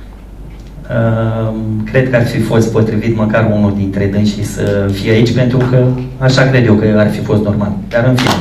Uh, cred că ar fi fost potrivit măcar unul dintre dânsii să fie aici, pentru că așa cred eu că ar fi fost normal. Dar în fine.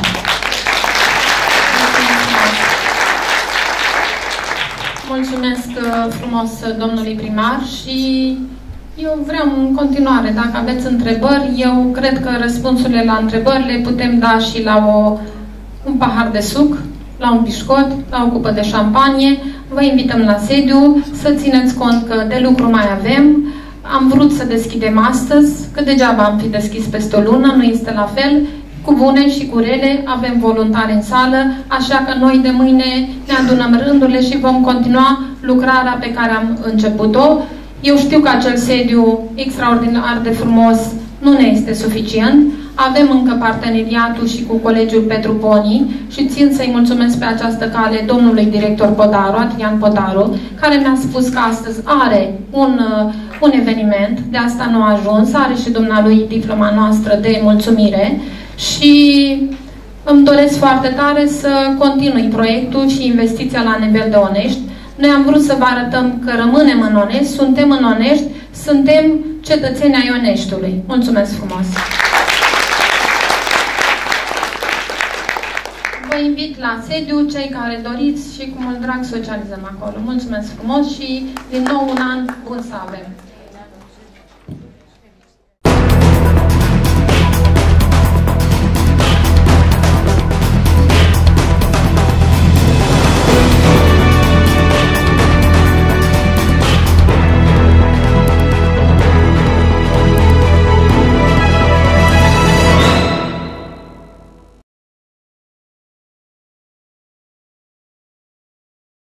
Mulțumesc frumos domnului primar și eu vreau în continuare, dacă aveți întrebări, eu cred că răspunsurile la întrebări le putem da și la o, un pahar de suc, la un pișcot, la o cupă de șampanie. Vă invităm la sediu, să țineți cont că de lucru mai avem. Am vrut să deschidem astăzi, că degeaba am fi deschis peste o lună, nu este la fel. Cu bune și cu rele, avem voluntari în sală, așa că noi de mâine ne adunăm rândurile și vom continua lucrarea pe care am început-o. Eu știu că acel sediu extraordinar de frumos nu ne este suficient. Avem încă parteneriatul și cu Colegiul Petru Poni și țin să-i mulțumesc pe această cale domnului director Podaru, Adrian Podaru, care mi-a spus că astăzi are un, un eveniment, de asta nu a ajuns, are și dumnealui diploma noastră de mulțumire și îmi doresc foarte tare să continui proiectul și investiția la nivel de Onești. Noi am vrut să vă arătăm că rămânem în Onești, suntem în Onești, suntem cetățeni ai Oneștiului. Mulțumesc frumos! Vă invit la sediu, cei care doriți, și cu mult drag socializăm acolo. Mulțumesc frumos și din nou un an bun să avem!